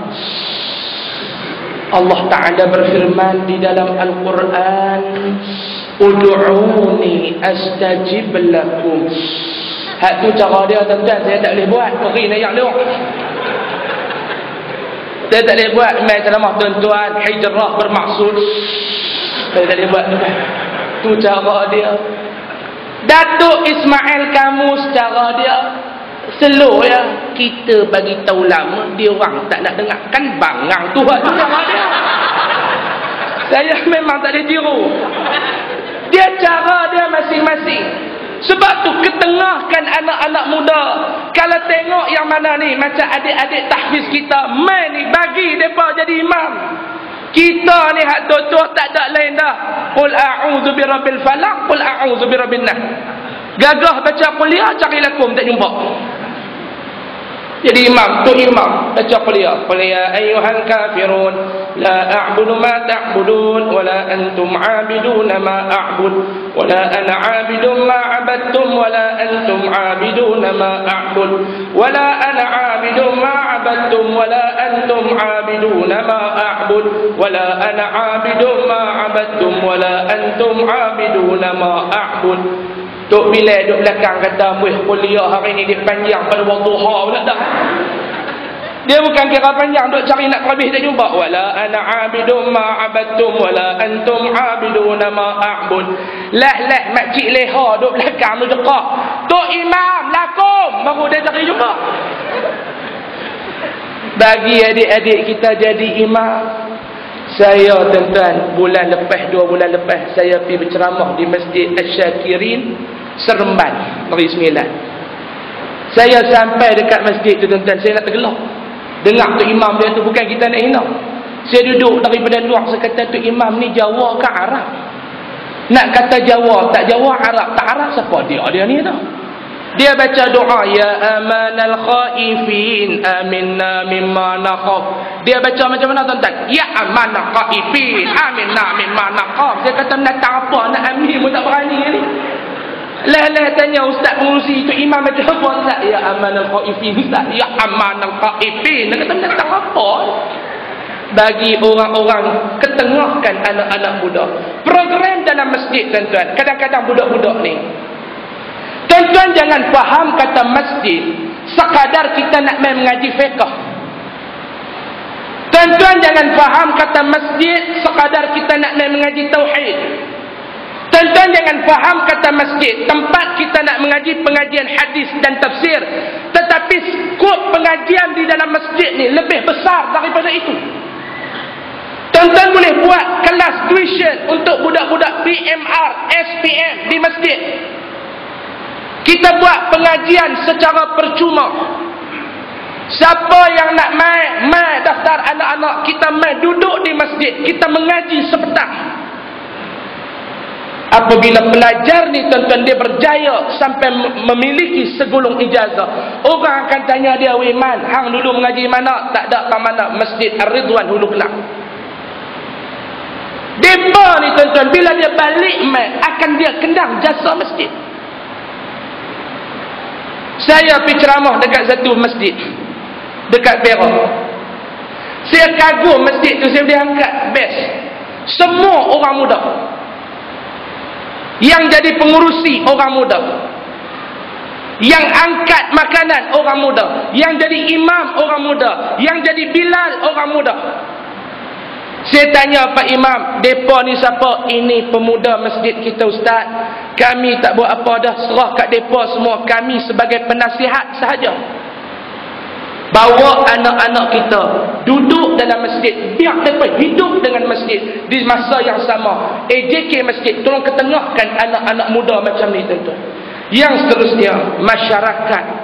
Allah Ta'ala berfirman di dalam Al-Quran, Udu'uni astajib lakum. Hak tu cara dia tuan-tuan, saya tak boleh buat. Beri nayak dia. Saya tak boleh buat. Mai ceramah tuan-tuan, hijrah bermaksud. Saya tak boleh buat. Tu cara dia. Datuk Ismail Kamus cara dia slow ya. Kita bagi tahu lama, dia orang tak nak dengar. Kan bangang tu cara dia. Saya memang tak boleh tiru. Dia cara dia masing-masing. Sebab tu ketengahkan anak-anak muda. Kalau tengok yang mana ni, macam adik-adik tahfiz kita, main ni bagi mereka jadi imam. Kita ni hak tua-tua tak ada lain dah. Qul a'udzu birabbil falaq, qul a'udzu birabbin nas. Gagah baca kuliah cari lakum tak jumpa. Jadi imam, tu imam baca kuliah. Qul ya ayyuhal kafirun la a'budu ma ta'budun wa la antum 'abiduna ma a'bud wa la ana 'abidun ma 'abadtum wa la antum 'abiduna ma a'bud wa la ana 'abidun ma 'abadtum wa la antum 'abiduna ma a'bud wa la ana 'abidun ma 'abadtum wa la antum 'abiduna ma a'bud. Tok Bilal duduk belakang kata, "Muih kuliah hari ni dia panjang pada waktu duha pula dah." Dia bukan kira panjang, duk cari nak habis tak jumpa. Wala ana 'abidum ma 'abadtum wala antum 'abiduna ma a'bud. Lah-lah makcik leha duk belakang duk cekak. Tok imam lakum baru dia cari jumpa. Bagi adik-adik kita jadi imam. Saya tuan-tuan, bulan lepas, dua bulan lepas, saya pergi berceramah di Masjid Asy-Syakirin, Seremban, Negeri Sembilan. Saya sampai dekat masjid tu tuan-tuan, saya nak tergelak. Dengar tu imam dia tu, bukan kita nak hina. Saya duduk daripada luar, saya kata tu imam ni Jawa ke Arab? Nak kata Jawa, tak Jawa, Arab tak Arab, siapa dia? Dia ni tau. Dia baca doa, ya amanal khaifin aminna mimma nakhaf. Dia baca macam mana tuan-tuan? Ya amanal khaifin aminna mimma nakhaf. Saya kata nak tak apa, nak amin pun tak berani ni. Lah-lah tanya ustaz pengurusi tu imam baca apa ustaz? Ya amanal khaifin ustaz. Ya amanal khaifin. Dia kata nak tak apa. Bagi orang-orang ketengahkan anak-anak muda. Program dalam masjid tuan-tuan. Kadang-kadang budak-budak ni, tuan-tuan jangan faham kata masjid sekadar kita nak main mengaji fiqh. Tuan-tuan jangan faham kata masjid sekadar kita nak main mengaji tauhid. Tuan-tuan jangan faham kata masjid tempat kita nak mengaji pengajian hadis dan tafsir, tetapi skop pengajian di dalam masjid ni lebih besar daripada itu. Tuan-tuan boleh buat kelas tuition untuk budak-budak P M R, S P M di masjid. Kita buat pengajian secara percuma. Siapa yang nak mai, mai daftar anak-anak kita, mai duduk di masjid, kita mengaji sepetang. Apabila pelajar ni tuan-tuan dia berjaya sampai memiliki segulung ijazah, orang akan tanya dia, "Weh man, hang dulu mengaji mana?" "Tak ada, kat mana?" "Masjid Ar-Ridwan Hulu Kelang." Depa ni tuan-tuan bila dia balik mai akan dia kendang jasa masjid. Saya pergi ceramah dekat satu masjid dekat Perak. Saya kagum masjid tu, saya boleh angkat best. Semua orang muda. Yang jadi pengurusi orang muda, yang angkat makanan orang muda, yang jadi imam orang muda, yang jadi bilal orang muda. Saya tanya Pak Imam, depa ni siapa? "Ini pemuda masjid kita Ustaz. Kami tak buat apa dah, serah kat depa semua. Kami sebagai penasihat sahaja." Bawa anak-anak kita duduk dalam masjid, biar mereka hidup dengan masjid. Di masa yang sama, A J K Masjid tolong ketengahkan anak-anak muda macam ni tuan-tuan. Yang seterusnya, masyarakat